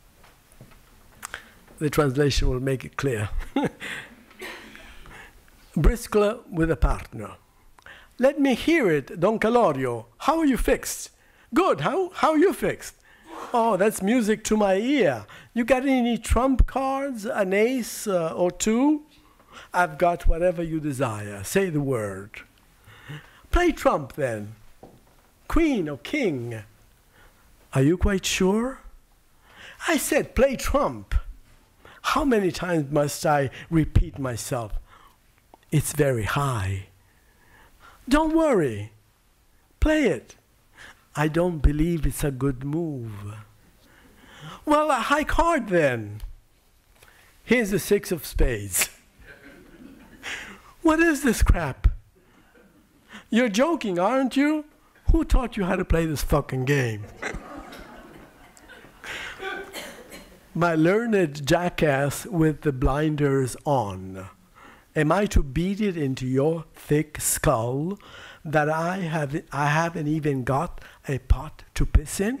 The translation will make it clear. Briscola with a partner. Let me hear it, Don Calorio. How are you fixed? Good, how are you fixed? Oh, that's music to my ear. You got any trump cards, an ace or two? I've got whatever you desire. Say the word. Play trump then. Queen or king? Are you quite sure? I said play trump. How many times must I repeat myself? It's very high. Don't worry. Play it. I don't believe it's a good move. Well, a high card then. Here's the 6 of spades. What is this crap? You're joking, aren't you? Who taught you how to play this fucking game? My learned jackass with the blinders on. Am I to beat it into your thick skull that I haven't even got a pot to piss in?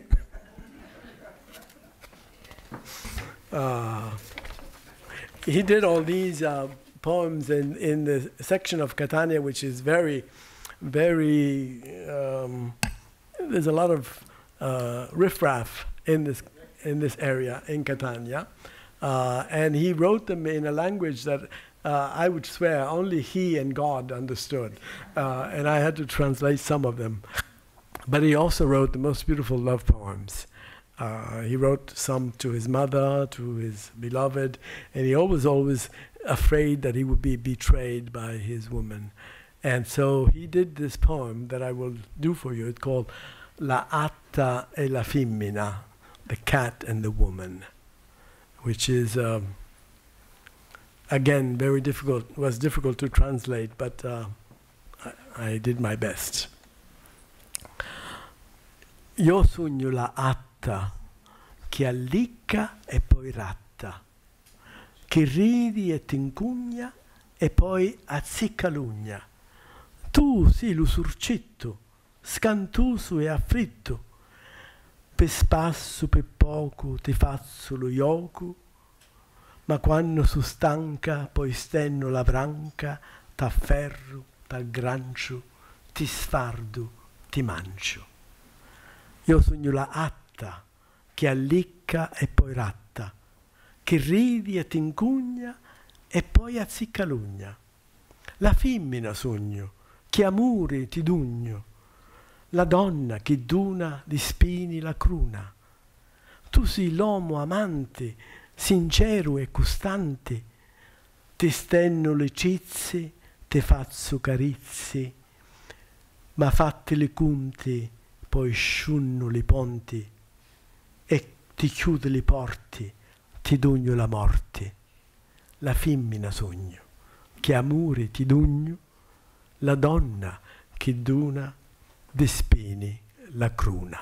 He did all these poems in the section of Catania, which is very, very, there's a lot of riffraff in this area, in Catania. And he wrote them in a language that I would swear only he and God understood. And I had to translate some of them. But he also wrote the most beautiful love poems. He wrote some to his mother, to his beloved, and he was always afraid that he would be betrayed by his woman. And so he did this poem that I will do for you. It's called La Atta e la Femmina, the cat and the woman, which is, again, very difficult. It was difficult to translate, but I did my best. Io sogno la atta che allicca e poi ratta, che ridi e t'incugna e poi azzicca l'ugna. Tu sì l'usurcitto, scantuso e afflitto, per spasso, per poco ti faccio lo iocu, ma quando su stanca poi stenno la branca, t'afferro, t'aggrancio, ti sfardo, ti mancio. Io sogno la atta che allicca e poi ratta, che ridi e t'incugna e poi azzicca l'ugna. La femmina sogno, che amore ti dugno, la donna che d'una di spini la cruna. Tu sei l'uomo amante, sincero e costante, ti stenno le cizze, te faccio carizze, ma fatti le cunti, poi sciunno le ponti, e ti chiudo le porte, ti dugno la morte. La femmina sogno, che amore ti dugno, la donna che d'una di spini la cruna.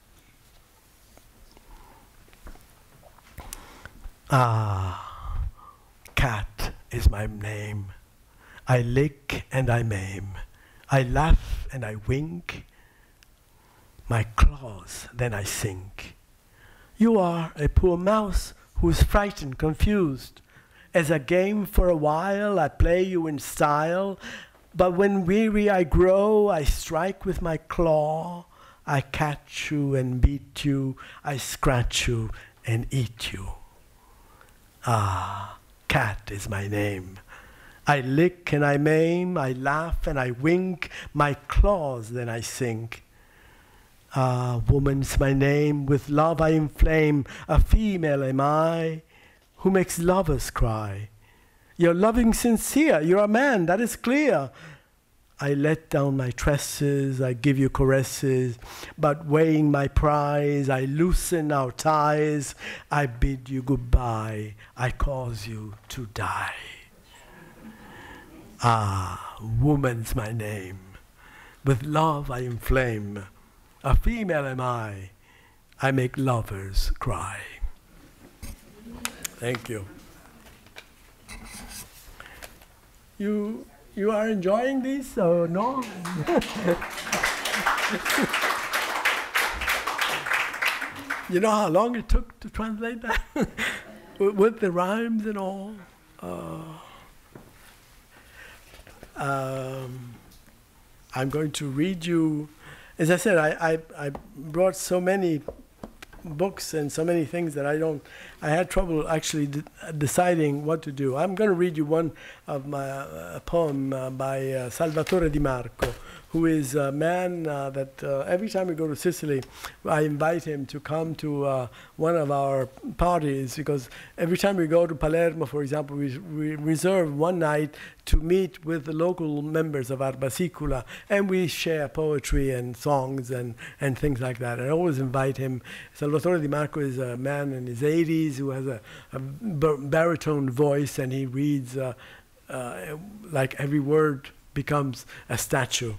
Ah, cat is my name. I lick and I maim. I laugh and I wink. My claws, then I sink. You are a poor mouse who is frightened, confused. As a game for a while, I play you in style, but when weary I grow, I strike with my claw. I catch you and beat you, I scratch you and eat you. Ah, cat is my name. I lick and I maim, I laugh and I wink, my claws then I sink. Ah, woman's my name, with love I inflame, a female am I, who makes lovers cry. You're loving sincere, you're a man, that is clear. I let down my tresses, I give you caresses, but weighing my prize, I loosen our ties, I bid you goodbye, I cause you to die. Ah, woman's my name, with love I inflame, a female am I make lovers cry. Thank you. You are enjoying this or no? You know how long it took to translate that? With the rhymes and all. I'm going to read you. As I said, I brought so many books and so many things that I had trouble actually deciding what to do. I'm going to read you one of my poem by Salvatore Di Marco, who is a man that every time we go to Sicily, I invite him to come to one of our parties, because every time we go to Palermo, for example, we reserve one night to meet with the local members of Arbasicula, and we share poetry and songs and things like that. I always invite him. Salvatore Di Marco is a man in his 80s who has a baritone voice, and he reads like every word becomes a statue.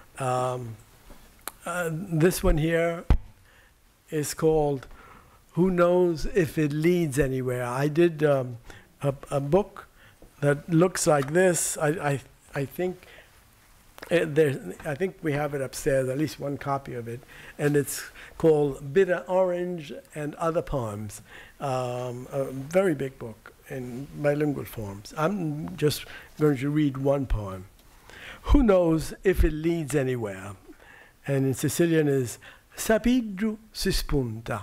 This one here is called Who Knows If It Leads Anywhere. I did a book that looks like this. I think I think we have it upstairs, at least one copy of it, and it's called Bitter Orange and Other Poems. A very big book in bilingual forms. I'm just going to read one poem. Who knows if it leads anywhere? And in Sicilian is Sapiggiu si spunta.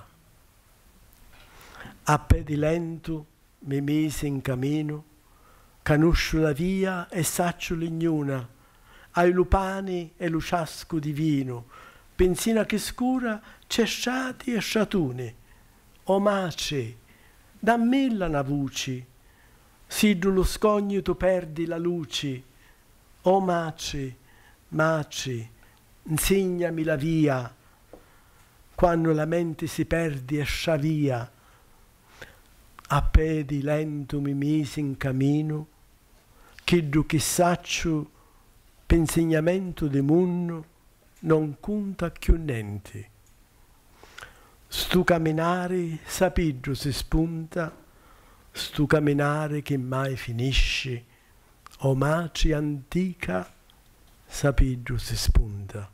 A piedi lento mi misi in cammino, canuscio la via e saccio l'ignuna, ai lupani e luciasco divino, benzina che scura, cesciati e sciatuni. O maci, da milla navuci, siddu lo scogno tu perdi la luci. O maci, maci, insegnami la via, quando la mente si perdi e sciavia. A piedi lento mi misi in cammino, chiddu che saccio p'insegnamento di munno non conta più niente. stu camminare sapiggio si spunta, stu camminare che mai finisci, o maci antica sapiggio si spunta.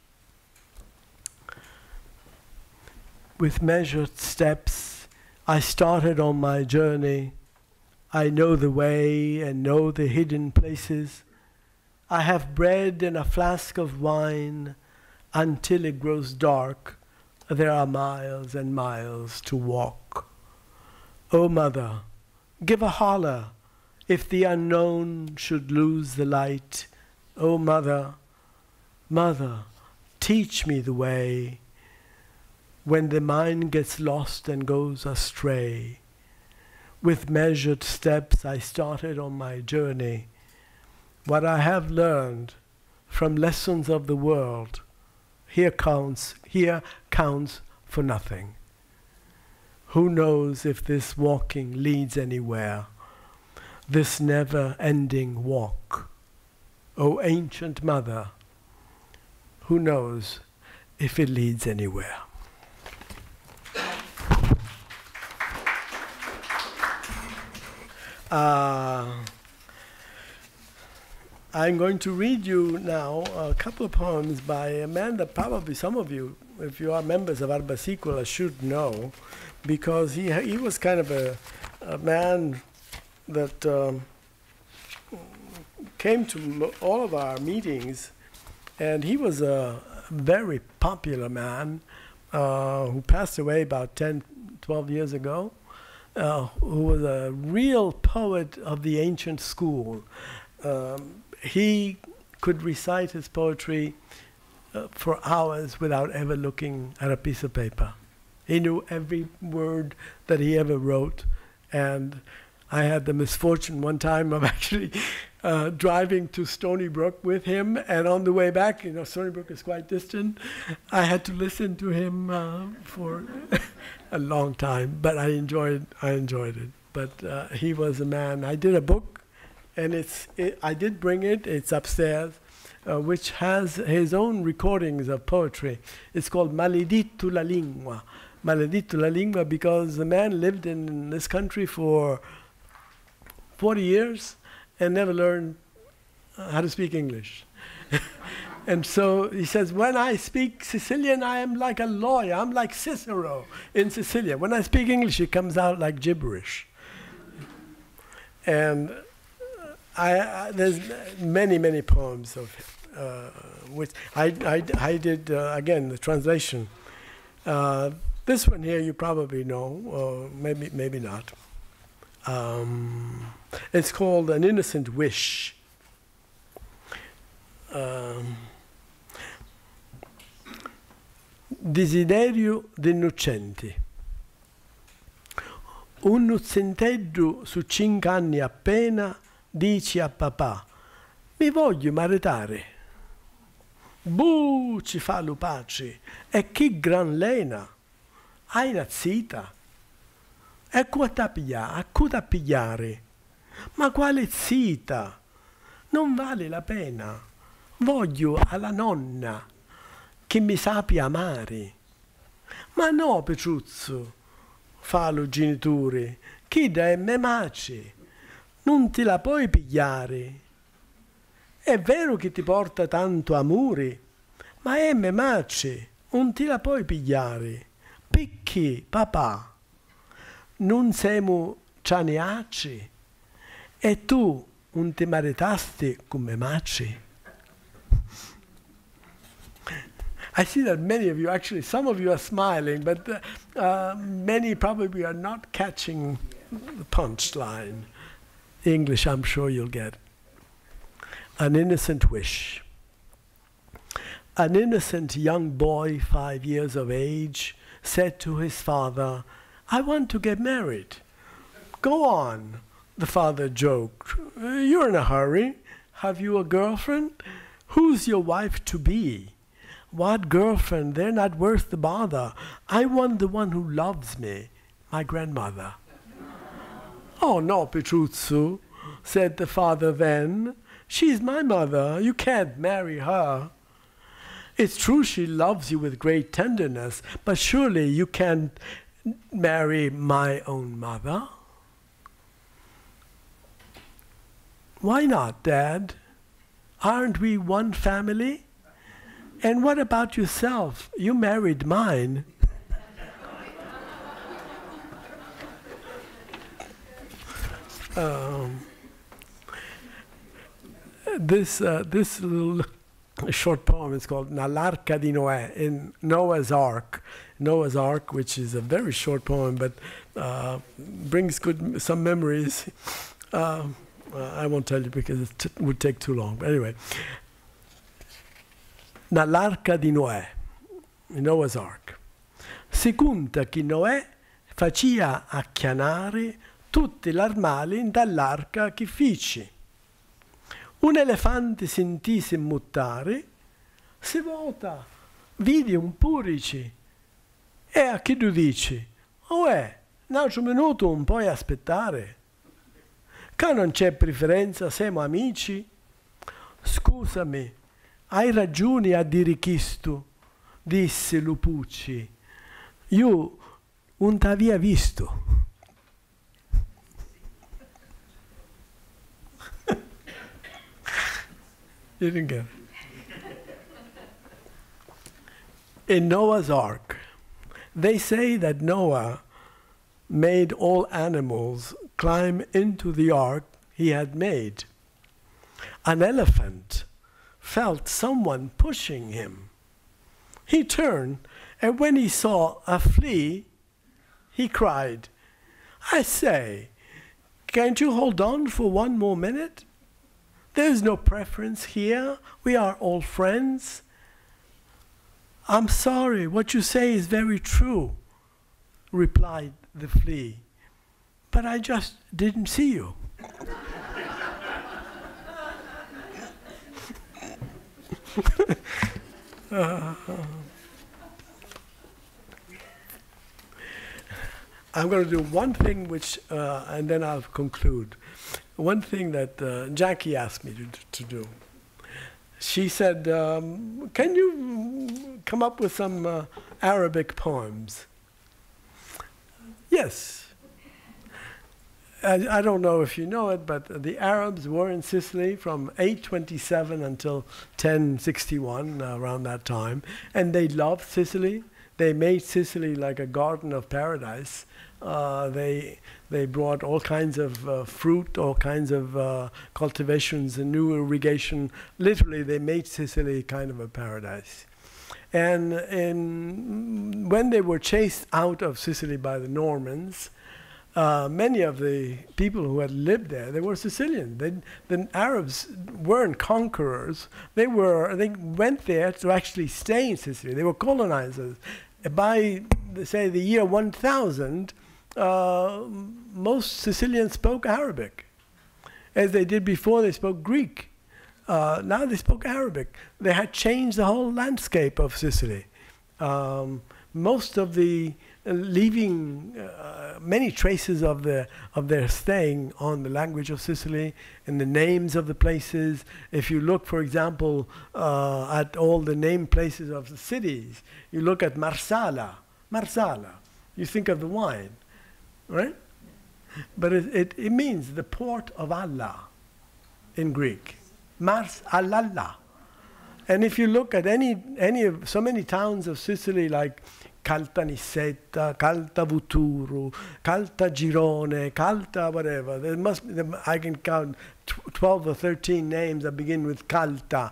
With measured steps, I started on my journey. I know the way and know the hidden places. I have bread and a flask of wine. Until it grows dark, there are miles and miles to walk. Oh, Mother, give a holler if the unknown should lose the light. Oh, Mother, Mother, teach me the way when the mind gets lost and goes astray. With measured steps I started on my journey. What I have learned from lessons of the world here counts for nothing. Who knows if this walking leads anywhere, this never-ending walk? O ancient Mother, who knows if it leads anywhere? I'm going to read you now a couple of poems by a man that probably some of you, if you are members of Arbasicola, should know, because he was kind of a man that came to all of our meetings, and he was a very popular man who passed away about 10, 12 years ago, who was a real poet of the ancient school. He could recite his poetry for hours without ever looking at a piece of paper. He knew every word that he ever wrote, and I had the misfortune one time of actually driving to Stony Brook with him, and on the way back, you know, Stony Brook is quite distant, I had to listen to him for a long time, but I enjoyed it. But he was a man. I did a book, and I did bring it. It's upstairs, which has his own recordings of poetry. It's called Maledetto la lingua. Maledetto la lingua, because the man lived in this country for 40 years and never learned how to speak English. And so he says, when I speak Sicilian, I am like a lawyer. I'm like Cicero in Sicilian. When I speak English, it comes out like gibberish. And there's many poems of which I did, again, the translation. This one here you probably know, or maybe not. It's called An Innocent Wish. Desiderio d'innocenti. Un nuzzenteggio su 5 anni appena dici a papà: mi voglio maritare. Buh, ci fa lupaci, e che gran lena, hai nazzita. Ecco a pigliare. Ma quale zita? Non vale la pena. Voglio alla nonna che mi sappia amare. Ma no, Petruzzo, fa lo genitore, chi da me maci, non ti la puoi pigliare. È vero che ti porta tanto amore, ma me maci, non ti la puoi pigliare. Perché, papà? Non siamo cianeaci, e tu non ti maritasti come maci. I see that many of you, actually, some of you are smiling, but many probably are not catching the punchline. English, I'm sure you'll get. An innocent wish. An innocent young boy, 5 years of age, said to his father, I want to get married. Go on, the father joked. You're in a hurry. Have you a girlfriend? Who's your wife to be? What girlfriend? They're not worth the bother. I want the one who loves me, my grandmother. Oh, no, Petruzzo, said the father then. She's my mother. You can't marry her. It's true she loves you with great tenderness, but surely you can't marry my own mother. Why not, Dad? Aren't we one family? And what about yourself? You married mine. This little short poem is called Nell'Arca di Noè, in Noah's Ark. Noah's Ark, which is a very short poem, but brings some memories. I won't tell you because it would take too long. But anyway, Nell'Arca di Noè, in Noah's Ark. Si conta che Noè faccia acchianare tutti l'armali dall'arca che fece. Un elefante sentisse muttare, si volta, vide un purici. E a che tu dici? Un altro minuto non puoi aspettare. Che non c'è preferenza, siamo amici. Scusami, hai ragione a dire questo, disse Lupucci. Io non t'avia visto. You didn't get it. In Noah's Ark, they say that Noah made all animals climb into the ark he had made. An elephant felt someone pushing him. He turned, and when he saw a flea, he cried, I say, can't you hold on for one more minute? There's no preference here. We are all friends. I'm sorry, what you say is very true, replied the flea. But I just didn't see you. I'm going to do one thing which, and then I'll conclude. One thing that Jackie asked me to do. She said, can you come up with some Arabic poems? Yes. I don't know if you know it, but the Arabs were in Sicily from 827 until 1061, around that time. And they loved Sicily. They made Sicily like a garden of paradise. They brought all kinds of fruit, all kinds of cultivations, and new irrigation. Literally, they made Sicily kind of a paradise. And when they were chased out of Sicily by the Normans, many of the people who had lived there, they were Sicilian. The Arabs weren't conquerors. They went there to actually stay in Sicily. They were colonizers. By, say, the year 1000, most Sicilians spoke Arabic. As they did before, they spoke Greek. Now they spoke Arabic. They had changed the whole landscape of Sicily. Most of the leaving many traces of their staying on the language of Sicily and the names of the places. If you look, for example, at all the named places of the cities, you look at Marsala, you think of the wine, right? But it means the port of Allah in Greek, Mars Allah. And if you look at any of so many towns of Sicily, like Caltanissetta, Caltavuturu, Caltagirone, Calta whatever, I can count 12 or 13 names that begin with Calta.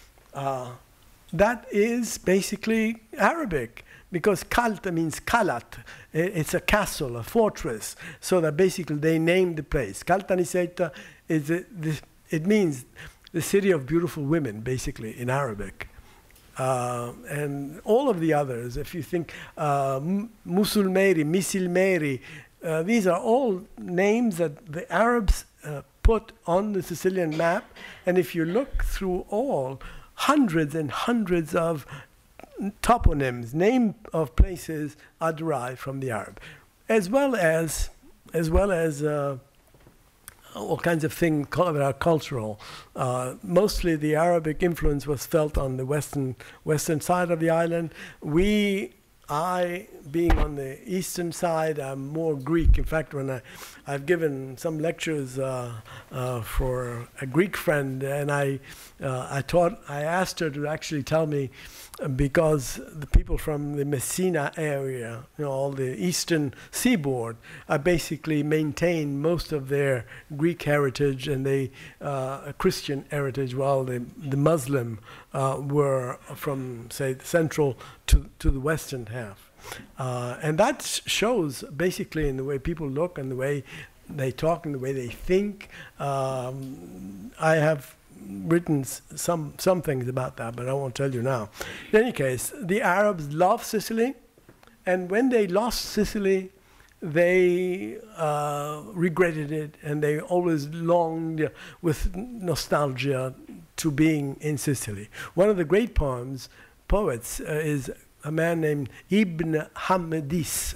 That is basically Arabic, because Calta means Kalat. It's a castle, a fortress. So that basically they named the place. Caltanissetta it means the city of beautiful women, basically, in Arabic. And all of the others, if you think Musulmeri, Misilmeri, these are all names that the Arabs put on the Sicilian map. And if you look through all, hundreds and hundreds of toponyms, name of places, are derived from the Arab, as well as all kinds of things that are cultural. Mostly the Arabic influence was felt on the western side of the island. I, being on the eastern side, I'm more Greek. In fact, when I've given some lectures for a Greek friend, and I asked her to actually tell me, because the people from the Messina area, all the eastern seaboard, basically maintain most of their Greek heritage and a Christian heritage, while the Muslim were from, say, the central to the western half. And that shows basically in the way people look and the way they talk and the way they think. I have written some things about that, but I won't tell you now. In any case, the Arabs love Sicily, and when they lost Sicily, they regretted it, and they always longed with nostalgia to being in Sicily. One of the great poets is a man named Ibn Hamdis,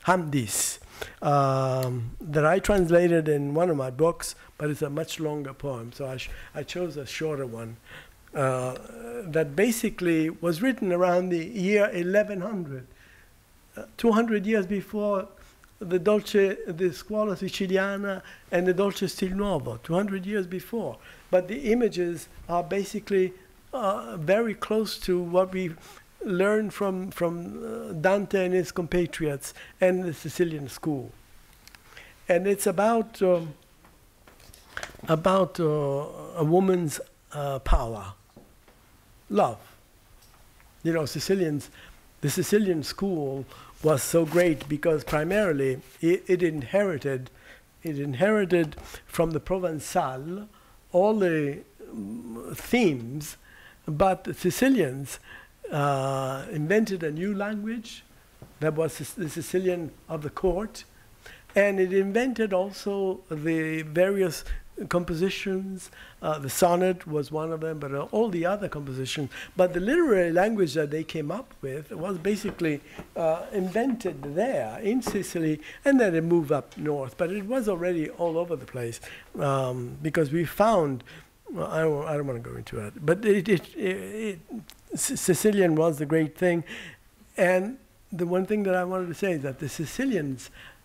that I translated in one of my books, but it's a much longer poem, so I chose a shorter one that basically was written around the year 1100, 200 years before the Scuola Siciliana and the Dolce Stil Nuovo, 200 years before. But the images are basically very close to what we learned from Dante and his compatriots and the Sicilian school. And it's about a woman's power, love. The Sicilian school was so great because primarily it inherited from the Provençal all the themes, but the Sicilians invented a new language that was the Sicilian of the court, and it invented also the various compositions. The sonnet was one of them, but all the other compositions. But the literary language that they came up with was basically invented there in Sicily, and then it moved up north. But it was already all over the place because we found, I don't want to go into it, but Sicilian was the great thing. And the one thing that I wanted to say is that the Sicilian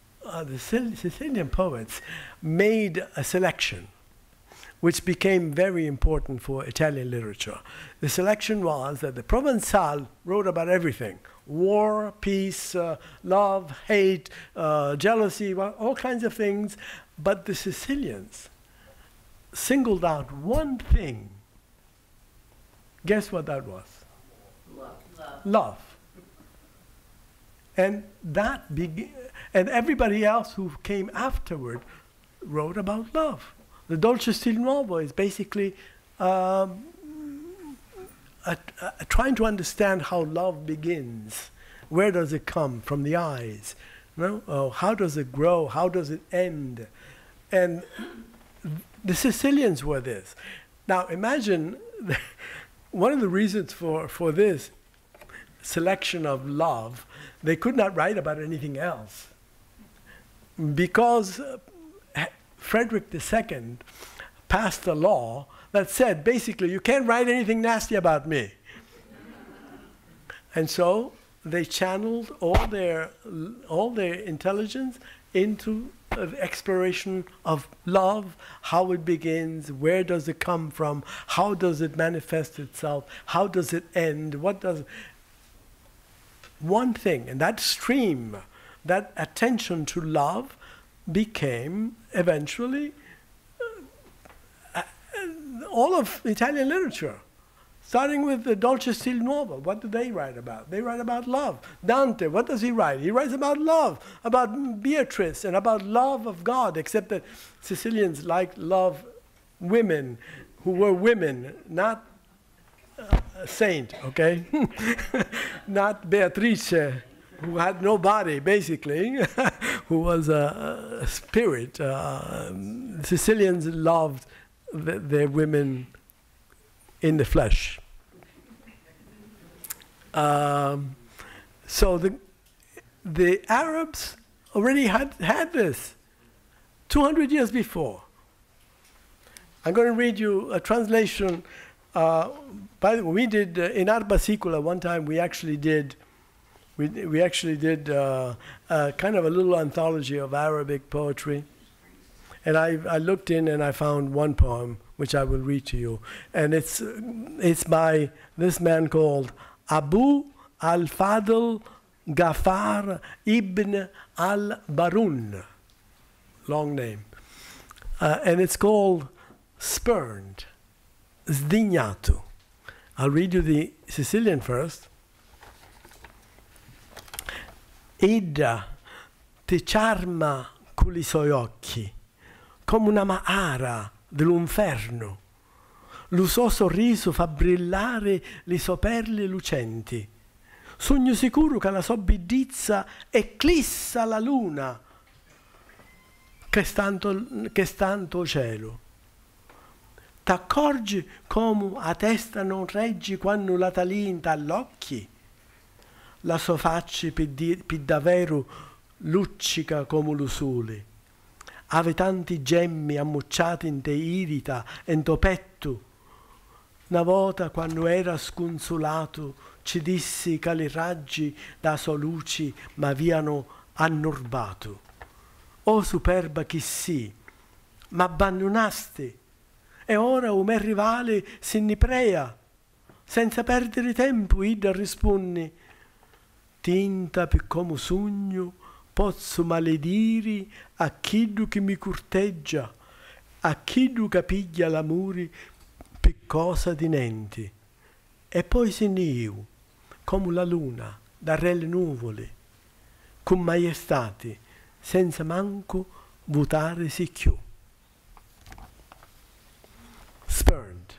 poets made a selection which became very important for Italian literature. The selection was that the Provençal wrote about everything: war, peace, love, hate, jealousy, all kinds of things. But the Sicilians singled out one thing. Guess what that was? Love. And and everybody else who came afterward wrote about love. The Dolce Stil Nuovo is basically trying to understand how love begins. Where does it come? From the eyes. How does it grow? How does it end? And the Sicilians were this. Now imagine, one of the reasons for this selection of love, they could not write about anything else, because Frederick II passed a law that said basically you can't write anything nasty about me. And so they channeled all their intelligence into the exploration of love, how it begins, where does it come from, how does it manifest itself, how does it end, what does one thing. And that stream, that attention to love became eventually all of Italian literature, starting with the Dolce Stil Nuovo. What do they write about? They write about love. Dante, what does he write? He writes about love, about Beatrice, and about love of God, except that Sicilians liked love women who were women, not a saint, okay? Not Beatrice, who had no body, basically, who was a spirit. Sicilians loved their women in the flesh. So the Arabs already had this 200 years before. I'm going to read you a translation. By the way, we did in Arba Sicula one time. We actually did kind of a little anthology of Arabic poetry, and I looked in and I found one poem which I will read to you, and it's by this man called Abu al-Fadl Ghaffar ibn al-Barun, long name, and it's called Spurned, Sdignato. I'll read you the Sicilian first. Ida ti charma con i suoi occhi, come una mara dell'inferno. Lo suo sorriso fa brillare le sue perle lucenti. Sogno sicuro che la sua bellezza eclissa la luna, che stanto cielo. T'accorgi come a testa non reggi quando la talinta all'occhi? La sua faccia per davvero luccica come lo sole. Ave tanti gemmi ammucciati in te irita e in tuo petto. Una volta quando era sconsolato ci dissi che i raggi da sua luce m'avevano annurbato. Oh superba chi sì, m'abbandonasti e ora o me rivale se ne prea. Senza perdere tempo ida rispondi: tinta per come sogno posso maledire a chi che mi corteggia, a chi che piglia l'amore per cosa di niente. E poi se ne io, come la luna, dalle nuvole, con majestate, senza manco votare si più. Spurned.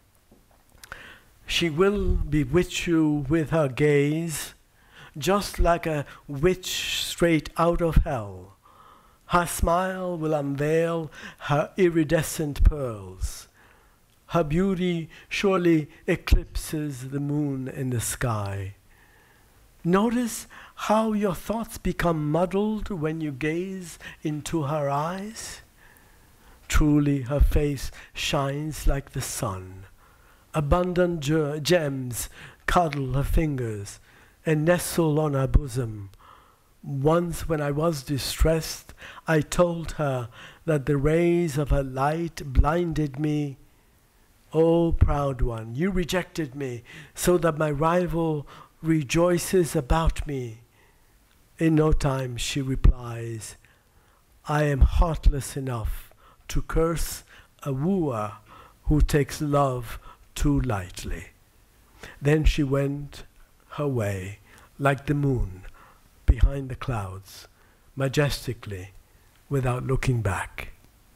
She will bewitch you with her gaze, just like a witch straight out of hell. Her smile will unveil her iridescent pearls. Her beauty surely eclipses the moon in the sky. Notice how your thoughts become muddled when you gaze into her eyes. Truly her face shines like the sun. Abundant gems cuddle her fingers and nestle on her bosom. Once when I was distressed, I told her that the rays of her light blinded me. O proud one, you rejected me, so that my rival rejoices about me. In no time she replies, I am heartless enough to curse a wooer who takes love too lightly. Then she went her way like the moon behind the clouds, majestically, without looking back.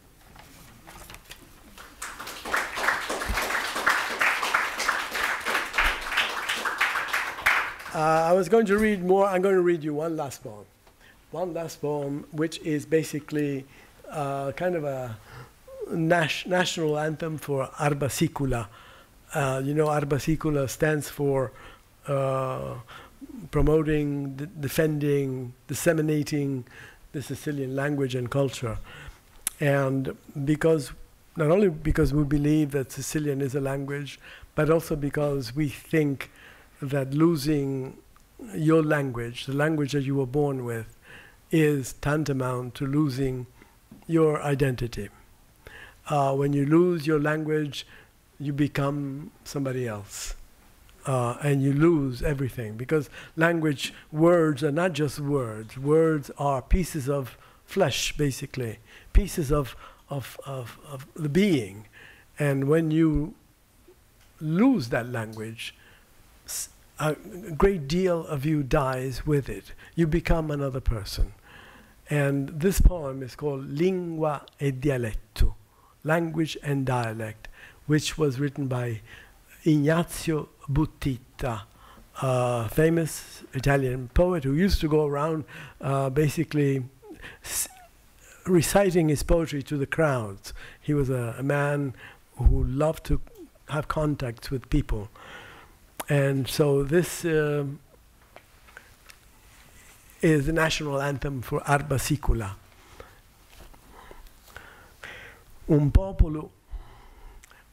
I was going to read more. I'm going to read you one last poem. One last poem, which is basically kind of a national anthem for Arba Sicula. You know, Arba Sicula stands for promoting, defending, disseminating the Sicilian language and culture. And because, not only because we believe that Sicilian is a language, but also because we think that losing your language, the language that you were born with, is tantamount to losing your identity. When you lose your language, you become somebody else. And you lose everything, because language, words are not just words. Words are pieces of flesh, basically, pieces of the being. And when you lose that language, a great deal of you dies with it. You become another person. And this poem is called Lingua e Dialetto, Language and Dialect, which was written by Ignazio Buttita, a famous Italian poet who used to go around basically reciting his poetry to the crowds. He was a man who loved to have contacts with people. And so this is the national anthem for Arba Sicula. Un popolo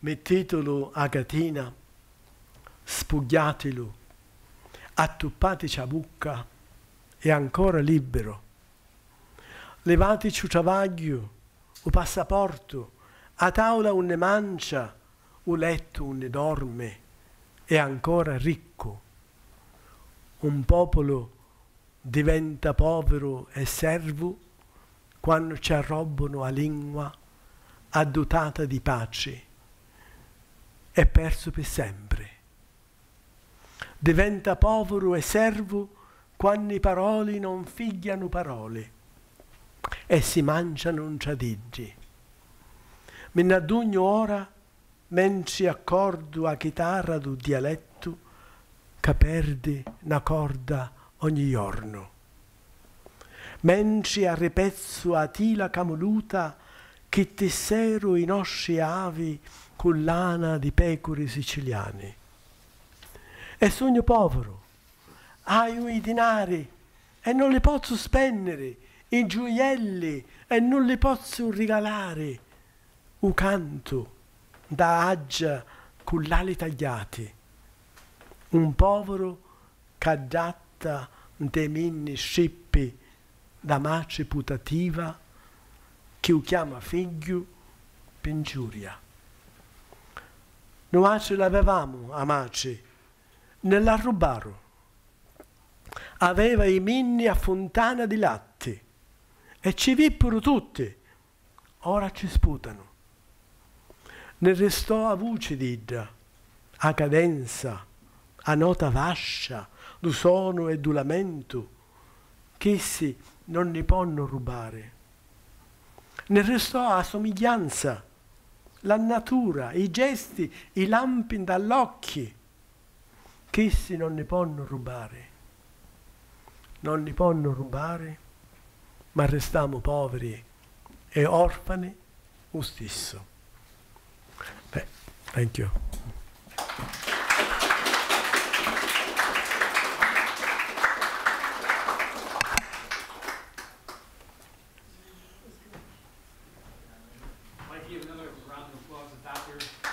mettitelo a catena, spugliatelo, attuppatici a bucca, è ancora libero. Levatici il travaglio, il passaporto, a tavola un ne mangia, il letto un ne dorme, è ancora ricco. Un popolo diventa povero e servo quando ci arrobbano la lingua addotata di pace. È perso per sempre. Diventa povero e servo quando i paroli non figliano parole e si mangiano un ciadiggi. Me ne adugno ora, mentre accordo a chitarra do dialetto che perde una corda ogni giorno. Mentre a ripezzo a tila camoluta che tessero i nostri avi con lana di pecore siciliane. E sogno povero, hai i denari e non li posso spendere, i gioielli e non li posso regalare, un canto da aggia con l'ali tagliati, un povero che adatta dei minni scippi da mace putativa che lo chiama figlio pingiuria. Noi ce l'avevamo a mace, nella rubaro. Aveva i minni a fontana di latte e ci vippero tutti, ora ci sputano. Ne restò a voce d'idda, a cadenza, a nota vascia, du sono e du lamento, che essi non ne possono rubare. Ne restò a somiglianza, la natura, i gesti, i lampi dall'occhi, che essi non ne possono rubare. Non ne possono rubare, ma restiamo poveri e orfani lo stesso. Beh, thank you. Might give another round of applause to Dr.